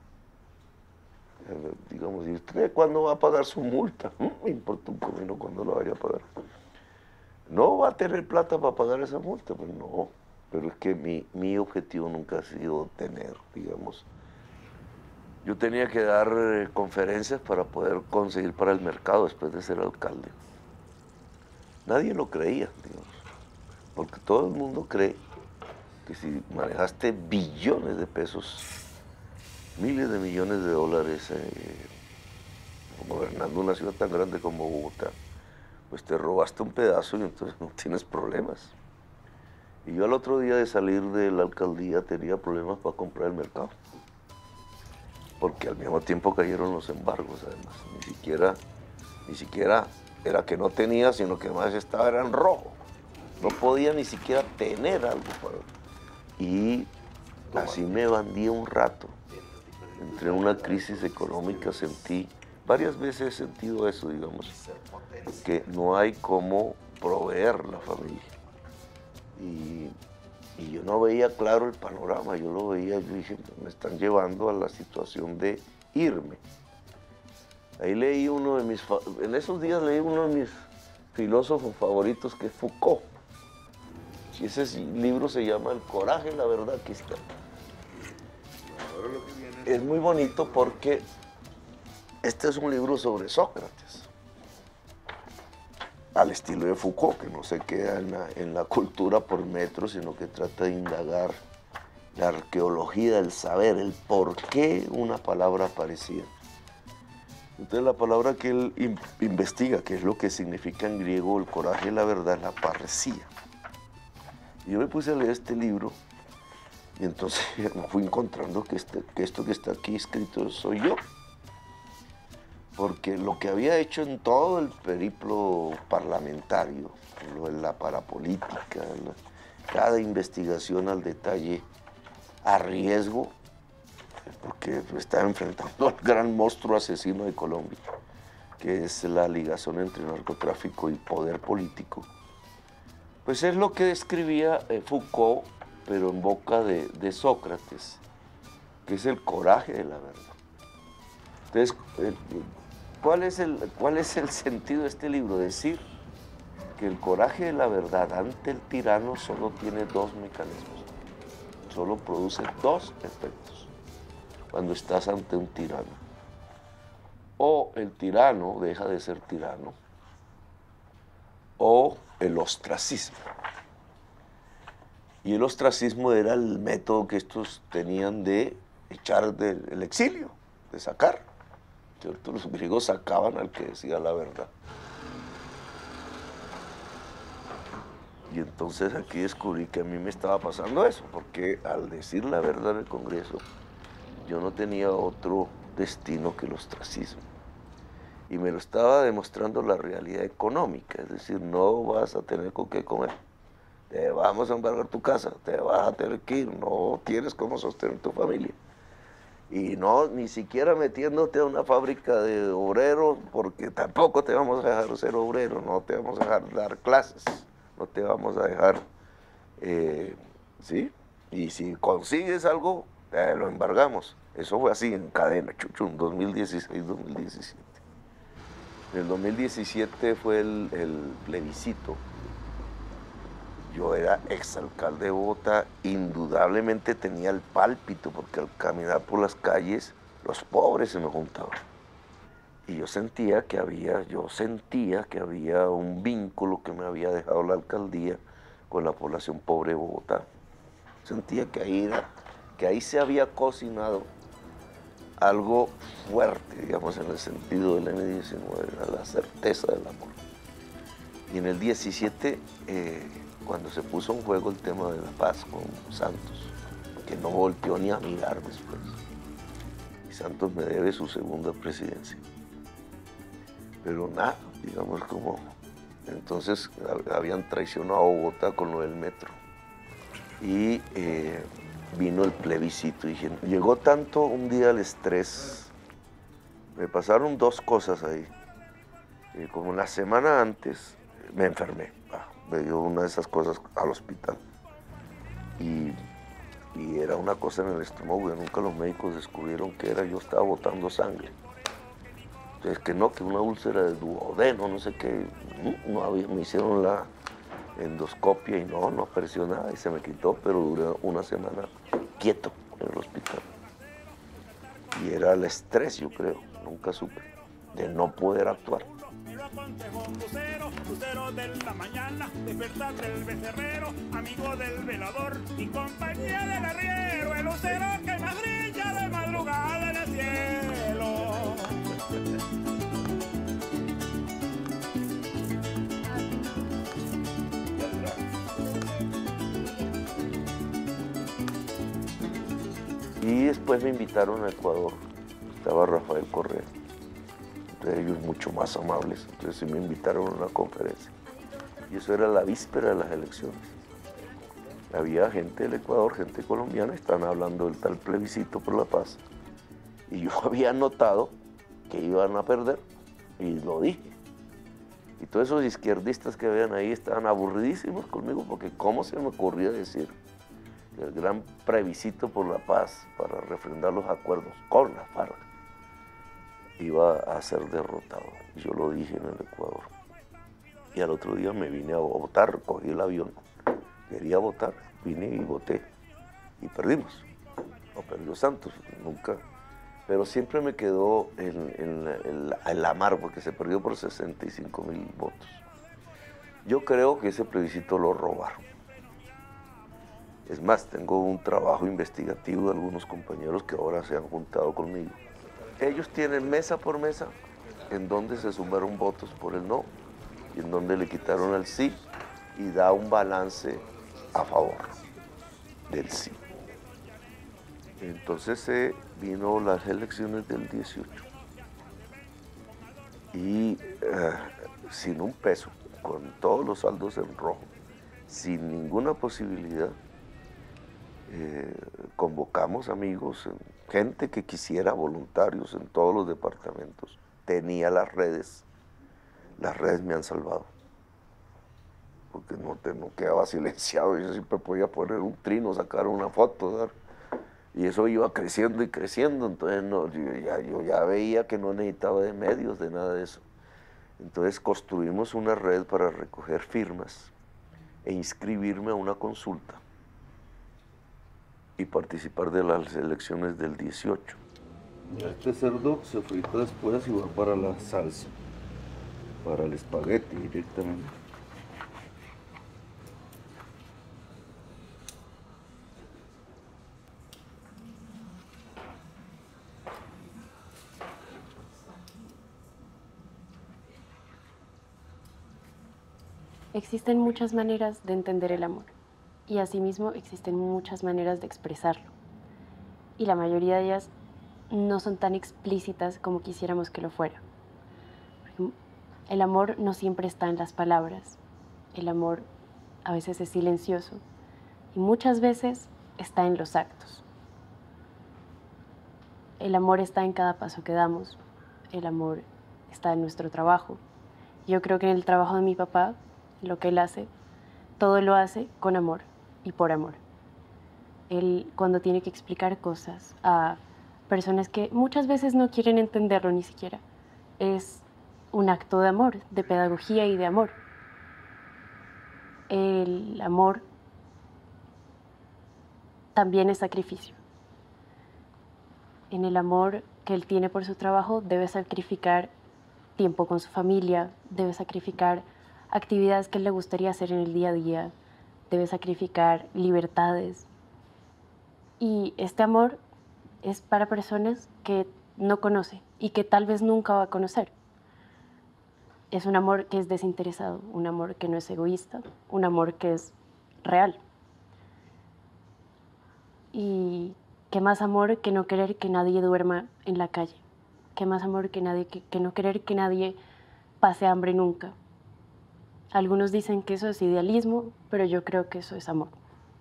Digamos, ¿y usted cuándo va a pagar su multa? Me importa un comino cuándo lo vaya a pagar. ¿No va a tener plata para pagar esa multa? Pues no, pero es que mi objetivo nunca ha sido tener, digamos. Yo tenía que dar conferencias para poder conseguir para el mercado después de ser alcalde. Nadie lo creía, digamos, porque todo el mundo cree que si manejaste billones de pesos, miles de millones de dólares, gobernando una ciudad tan grande como Bogotá, pues te robaste un pedazo y entonces no tienes problemas. Y yo al otro día de salir de la alcaldía tenía problemas para comprar el mercado, porque al mismo tiempo cayeron los embargos, además. Ni siquiera era que no tenía, sino que además era en rojo. No podía ni siquiera tener algo para... Y así me bandía un rato. Entré en una crisis económica, varias veces he sentido eso, digamos, que no hay cómo proveer la familia. Y yo no veía claro el panorama, yo dije, me están llevando a la situación de irme. Ahí leí en esos días leí uno de mis filósofos favoritos, que es Foucault. Y ese libro se llama El coraje, la verdad, aquí está. Es muy bonito porque este es un libro sobre Sócrates, al estilo de Foucault, que no se queda en la cultura por metros, sino que trata de indagar la arqueología del saber, el por qué una palabra aparecía. Entonces la palabra que él investiga, que es lo que significa en griego el coraje y la verdad, es la parresía. Y yo me puse a leer este libro y entonces me fui encontrando que esto que está aquí escrito soy yo. Porque lo que había hecho en todo el periplo parlamentario, la parapolítica, cada investigación al detalle, a riesgo, porque estaba enfrentando al gran monstruo asesino de Colombia, que es la ligación entre narcotráfico y poder político, pues es lo que describía Foucault, pero en boca de Sócrates, que es el coraje de la verdad. Entonces, ¿cuál es el sentido de este libro? Decir que el coraje de la verdad ante el tirano solo tiene dos mecanismos, solo produce dos efectos cuando estás ante un tirano. O el tirano deja de ser tirano, o el ostracismo. Y el ostracismo era el método que estos tenían de echar del exilio, de sacar. ¿Cierto? Los griegos sacaban al que decía la verdad. Y entonces aquí descubrí que a mí me estaba pasando eso, porque al decir la verdad en el Congreso, yo no tenía otro destino que el ostracismo. Y me lo estaba demostrando la realidad económica, es decir, no vas a tener con qué comer. Te vamos a embargar tu casa, te vas a tener que ir, no tienes cómo sostener tu familia. Y no, ni siquiera metiéndote a una fábrica de obreros, porque tampoco te vamos a dejar ser obrero, no te vamos a dejar dar clases, no te vamos a dejar, ¿sí? Y si consigues algo, lo embargamos. Eso fue así en cadena, chuchum, 2016-2017. En el 2017 fue el plebiscito. Yo era exalcalde de Bogotá, indudablemente tenía el pálpito, porque al caminar por las calles, los pobres se me juntaban. Y yo sentía que había un vínculo que me había dejado la alcaldía con la población pobre de Bogotá. Sentía que ahí se había cocinado algo fuerte, digamos, en el sentido del M-19, la certeza del amor. Y en el 17, cuando se puso en juego el tema de la paz con Santos, que no volteó ni a mirar después, y Santos me debe su segunda presidencia. Pero nada, digamos, como entonces habían traicionado a Bogotá con lo del metro. Y vino el plebiscito y llegó tanto un día el estrés, me pasaron dos cosas ahí. Como una semana antes me enfermé, me dio una de esas cosas al hospital y era una cosa en el estómago que nunca los médicos descubrieron que era, yo estaba botando sangre. Entonces que no, que una úlcera de duodeno, no sé qué, me hicieron la endoscopia y no apareció nada y se me quitó, pero duré una semana quieto en el hospital. Y era el estrés, yo creo, nunca supe, de no poder actuar. Lucero de la mañana, despertar del becerrero, amigo del velador y compañía del arriero, el lucero que más brilla de madrugada en el cielo. Y después me invitaron a Ecuador, estaba Rafael Correa, entonces ellos mucho más amables, entonces sí me invitaron a una conferencia. Y eso era la víspera de las elecciones. Había gente del Ecuador, gente colombiana, estaban hablando del tal plebiscito por la paz. Y yo había notado que iban a perder, y lo dije. Y todos esos izquierdistas que habían ahí estaban aburridísimos conmigo, porque cómo se me ocurría decir que el gran plebiscito por la paz para refrendar los acuerdos con la FARC iba a ser derrotado. Yo lo dije en el Ecuador. Y al otro día me vine a votar, cogí el avión, quería votar, vine y voté. Y perdimos. No perdió Santos, nunca. Pero siempre me quedó el amargo, porque se perdió por 65,000 votos. Yo creo que ese plebiscito lo robaron. Es más, tengo un trabajo investigativo de algunos compañeros que ahora se han juntado conmigo. Ellos tienen mesa por mesa en donde se sumaron votos por el no y en donde le quitaron el sí, y da un balance a favor del sí. Entonces vino las elecciones del 18 y sin un peso, con todos los saldos en rojo, sin ninguna posibilidad, convocamos amigos, gente que quisiera, voluntarios en todos los departamentos. Tenía las redes me han salvado, porque no quedaba silenciado, yo siempre podía poner un trino, sacar una foto, ¿verdad? Y eso iba creciendo y creciendo, entonces yo ya veía que no necesitaba de medios, de nada de eso. Entonces construimos una red para recoger firmas e inscribirme a una consulta y participar de las elecciones del 18. Este cerdo se frita después y va para la salsa, para el espagueti directamente. Existen muchas maneras de entender el amor y asimismo existen muchas maneras de expresarlo. Y la mayoría de ellas no son tan explícitas como quisiéramos que lo fuera. El amor no siempre está en las palabras. El amor a veces es silencioso y muchas veces está en los actos. El amor está en cada paso que damos. El amor está en nuestro trabajo. Yo creo que en el trabajo de mi papá, lo que él hace, todo lo hace con amor y por amor. Él, cuando tiene que explicar cosas a personas que muchas veces no quieren entenderlo ni siquiera, es un acto de amor, de pedagogía y de amor. El amor también es sacrificio. En el amor que él tiene por su trabajo debe sacrificar tiempo con su familia, debe sacrificar actividades que él le gustaría hacer en el día a día, debe sacrificar libertades. Y este amor es para personas que no conoce y que tal vez nunca va a conocer. Es un amor que es desinteresado, un amor que no es egoísta, un amor que es real. Y qué más amor que no querer que nadie duerma en la calle. Qué más amor que no querer que nadie pase hambre nunca. Algunos dicen que eso es idealismo, pero yo creo que eso es amor.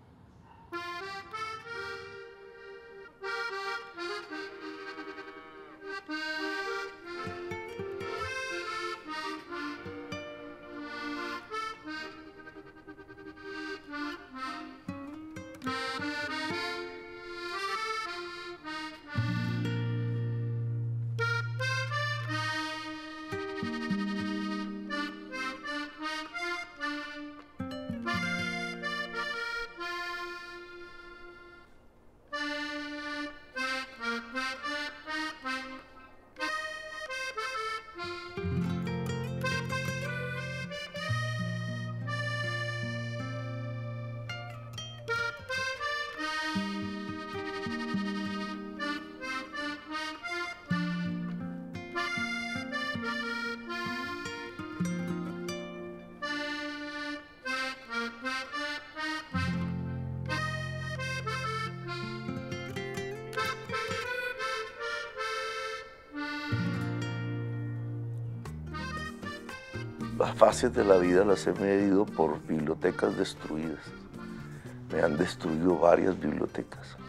Las fases de la vida las he medido por bibliotecas destruidas. Me han destruido varias bibliotecas.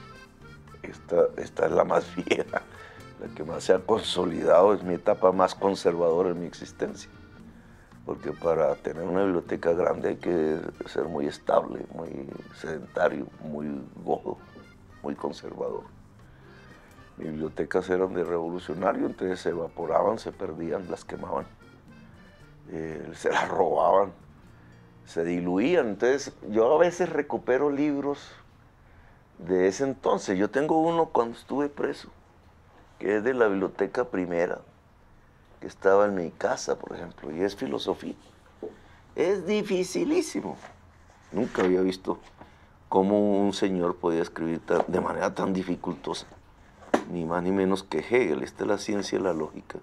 Esta es la más vieja, la que más se ha consolidado, es mi etapa más conservadora en mi existencia. Porque para tener una biblioteca grande hay que ser muy estable, muy sedentario, muy godo, muy conservador. Mis bibliotecas eran de revolucionario, entonces se evaporaban, se perdían, las quemaban. Se las robaban, se diluían. Entonces yo a veces recupero libros de ese entonces. Yo tengo uno cuando estuve preso, que es de la biblioteca primera, que estaba en mi casa, por ejemplo, y es filosofía. Es dificilísimo. Nunca había visto cómo un señor podía escribir de manera tan dificultosa, ni más ni menos que Hegel. Esta es la ciencia y la lógica.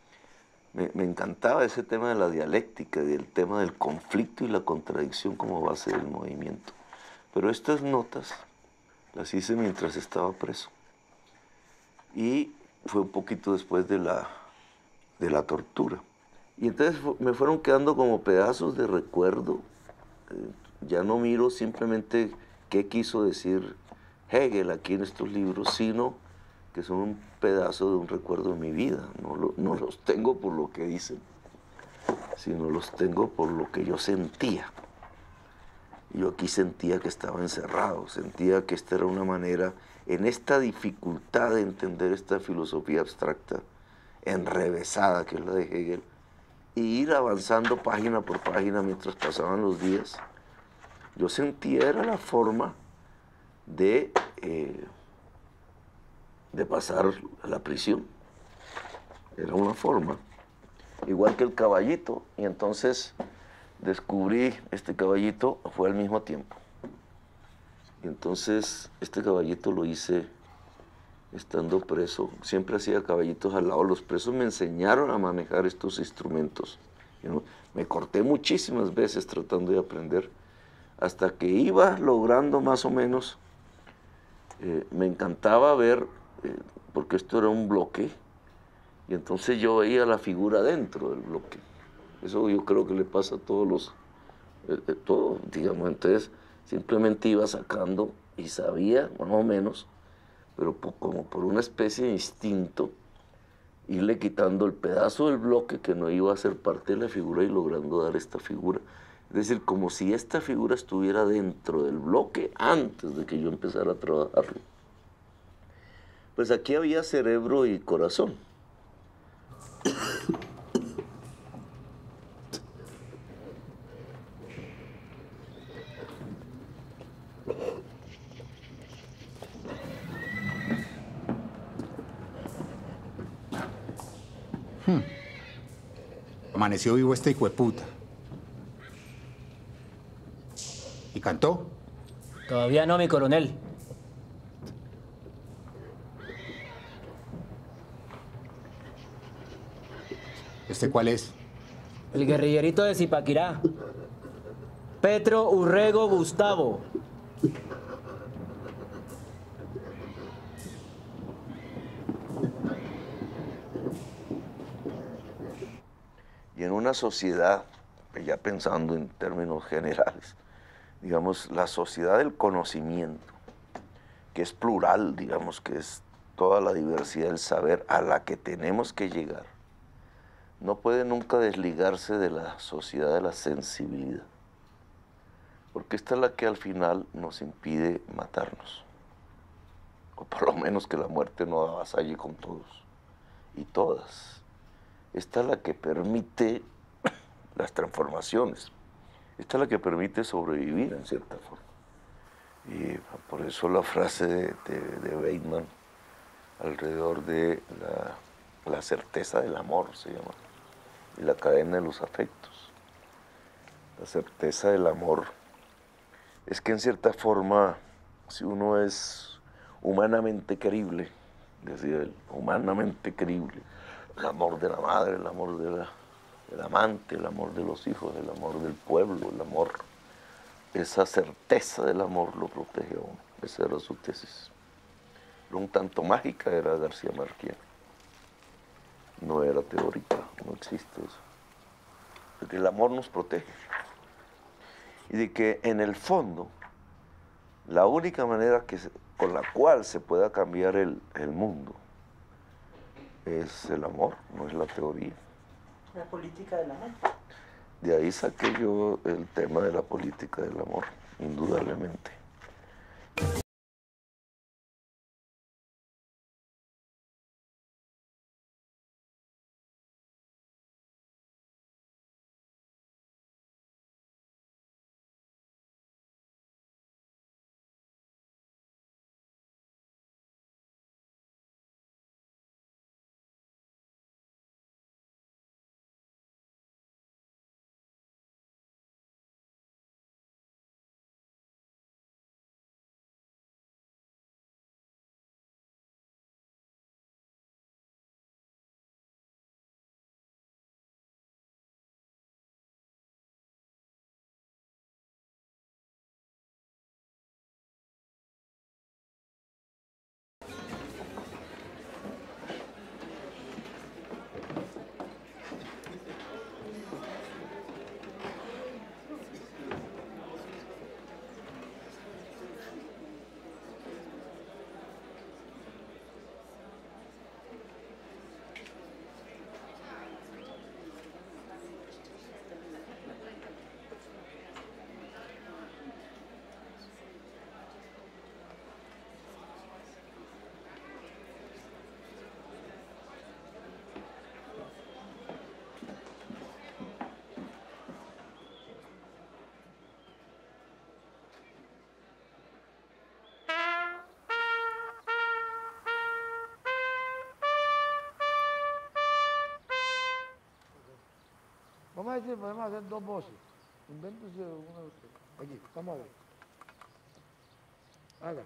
Me encantaba ese tema de la dialéctica, del tema del conflicto y la contradicción como base del movimiento. Pero estas notas las hice mientras estaba preso. Y fue un poquito después de la tortura. Y entonces me fueron quedando como pedazos de recuerdo. Ya no miro simplemente qué quiso decir Hegel aquí en estos libros, sino que son un pedazo de un recuerdo de mi vida. No los tengo por lo que dicen, sino los tengo por lo que yo sentía. Yo aquí sentía que estaba encerrado, sentía que esta era una manera, en esta dificultad de entender esta filosofía abstracta, enrevesada, que es la de Hegel, y ir avanzando página por página mientras pasaban los días. Yo sentía era la forma de pasar a la prisión. Era una forma, igual que el caballito, y entonces descubrí este caballito, fue al mismo tiempo. Y entonces este caballito lo hice estando preso. Siempre hacía caballitos al lado. Los presos me enseñaron a manejar estos instrumentos. Me corté muchísimas veces tratando de aprender, hasta que iba logrando más o menos. Me encantaba ver, porque esto era un bloque, y entonces yo veía la figura dentro del bloque. Eso yo creo que le pasa a todos los, todo, digamos. Entonces simplemente iba sacando y sabía más o menos, pero como por una especie de instinto, irle quitando el pedazo del bloque que no iba a ser parte de la figura y logrando dar esta figura. Es decir, como si esta figura estuviera dentro del bloque antes de que yo empezara a trabajarlo. Pues aquí había cerebro y corazón. Amaneció vivo este hijo de puta. ¿Y cantó? Todavía no, mi coronel. ¿Este cuál es? El guerrillerito de Zipaquirá. Petro Urrego Gustavo. Y en una sociedad, ya pensando en términos generales, digamos, la sociedad del conocimiento, que es plural, digamos, que es toda la diversidad del saber a la que tenemos que llegar, no puede nunca desligarse de la sociedad de la sensibilidad, porque esta es la que al final nos impide matarnos, o por lo menos que la muerte no avasalle con todos y todas. Esta es la que permite las transformaciones, esta es la que permite sobrevivir en cierta forma. Y por eso la frase de Weidmann alrededor de la certeza del amor, se llama, y la cadena de los afectos. La certeza del amor es que en cierta forma, si uno es humanamente creíble, decía él, humanamente creíble, el amor de la madre, el amor del amante, el amor de los hijos, el amor del pueblo, el amor, esa certeza del amor lo protege a uno. Esa era su tesis. Pero un tanto mágica era García Márquez. No era teórica, no existe eso. Porque el amor nos protege. Y de que en el fondo, la única manera con la cual se pueda cambiar el mundo es el amor, no es la teoría. La política del amor. De ahí saqué yo el tema de la política del amor, indudablemente. Vamos a decir, podemos hacer dos voces. Invéntese una de ustedes. Aquí, vamos a ver. Haga.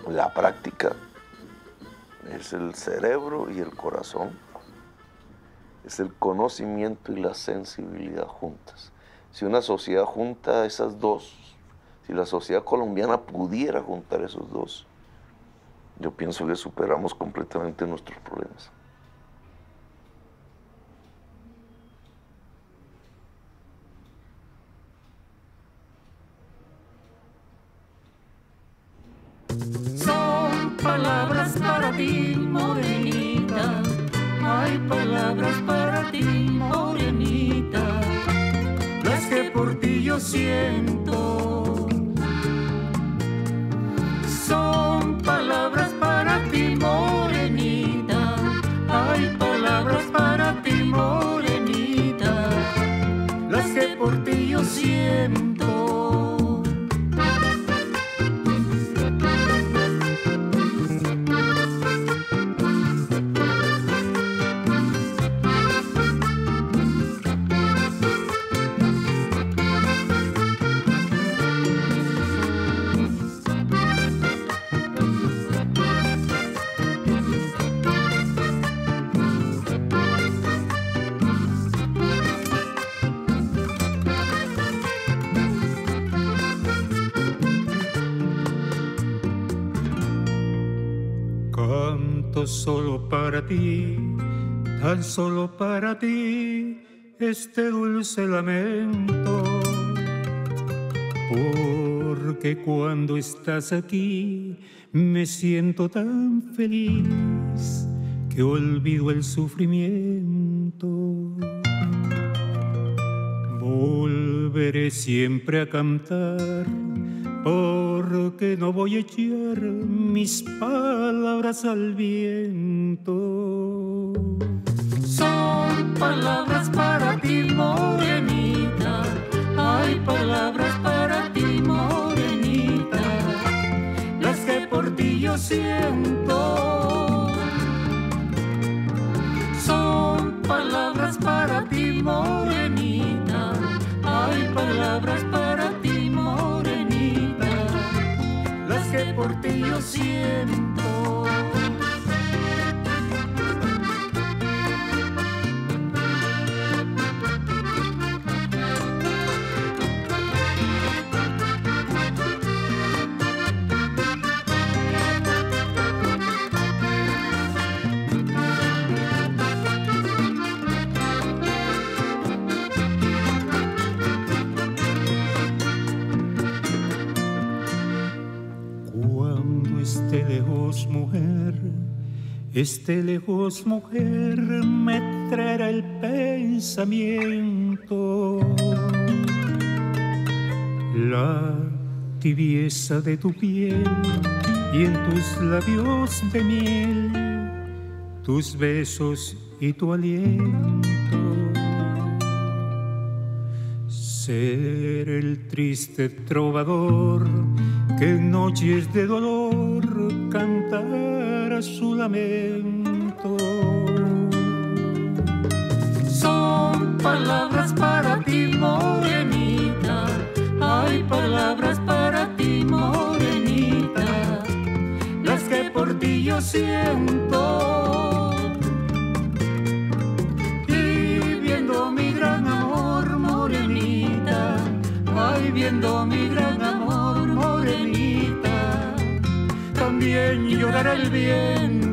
La práctica es el cerebro y el corazón. Es el conocimiento y la sensibilidad juntas. Si una sociedad junta esas dos, si la sociedad colombiana pudiera juntar esos dos, yo pienso que superamos completamente nuestros problemas. Son palabras para ti, morenita. Hay palabras para ti, morenita. Las que por ti yo siento. Son palabras para ti, morenita. Hay palabras para ti, morenita. Las que por ti yo siento. Solo para ti, tan solo para ti, este dulce lamento. Porque cuando estás aquí, me siento tan feliz que olvido el sufrimiento. Volveré siempre a cantar, porque no voy a echar mis palabras al viento. Son palabras para ti, morenita. Hay palabras para ti, morenita. Las que por ti yo siento. Son palabras para ti, morenita. Hay palabras para ti, morenita. Las que por ti yo siento. Esté lejos, mujer, me traerá el pensamiento. La tibieza de tu piel y en tus labios de miel, tus besos y tu aliento. Ser el triste trovador que en noches de dolor cantara su lamento. Son palabras para ti, morenita. Hay palabras para ti, morenita. Las que por ti yo siento. Y viendo mi gran amor, morenita. Ay, viendo mi gran amor, morenita. También llorará el viento.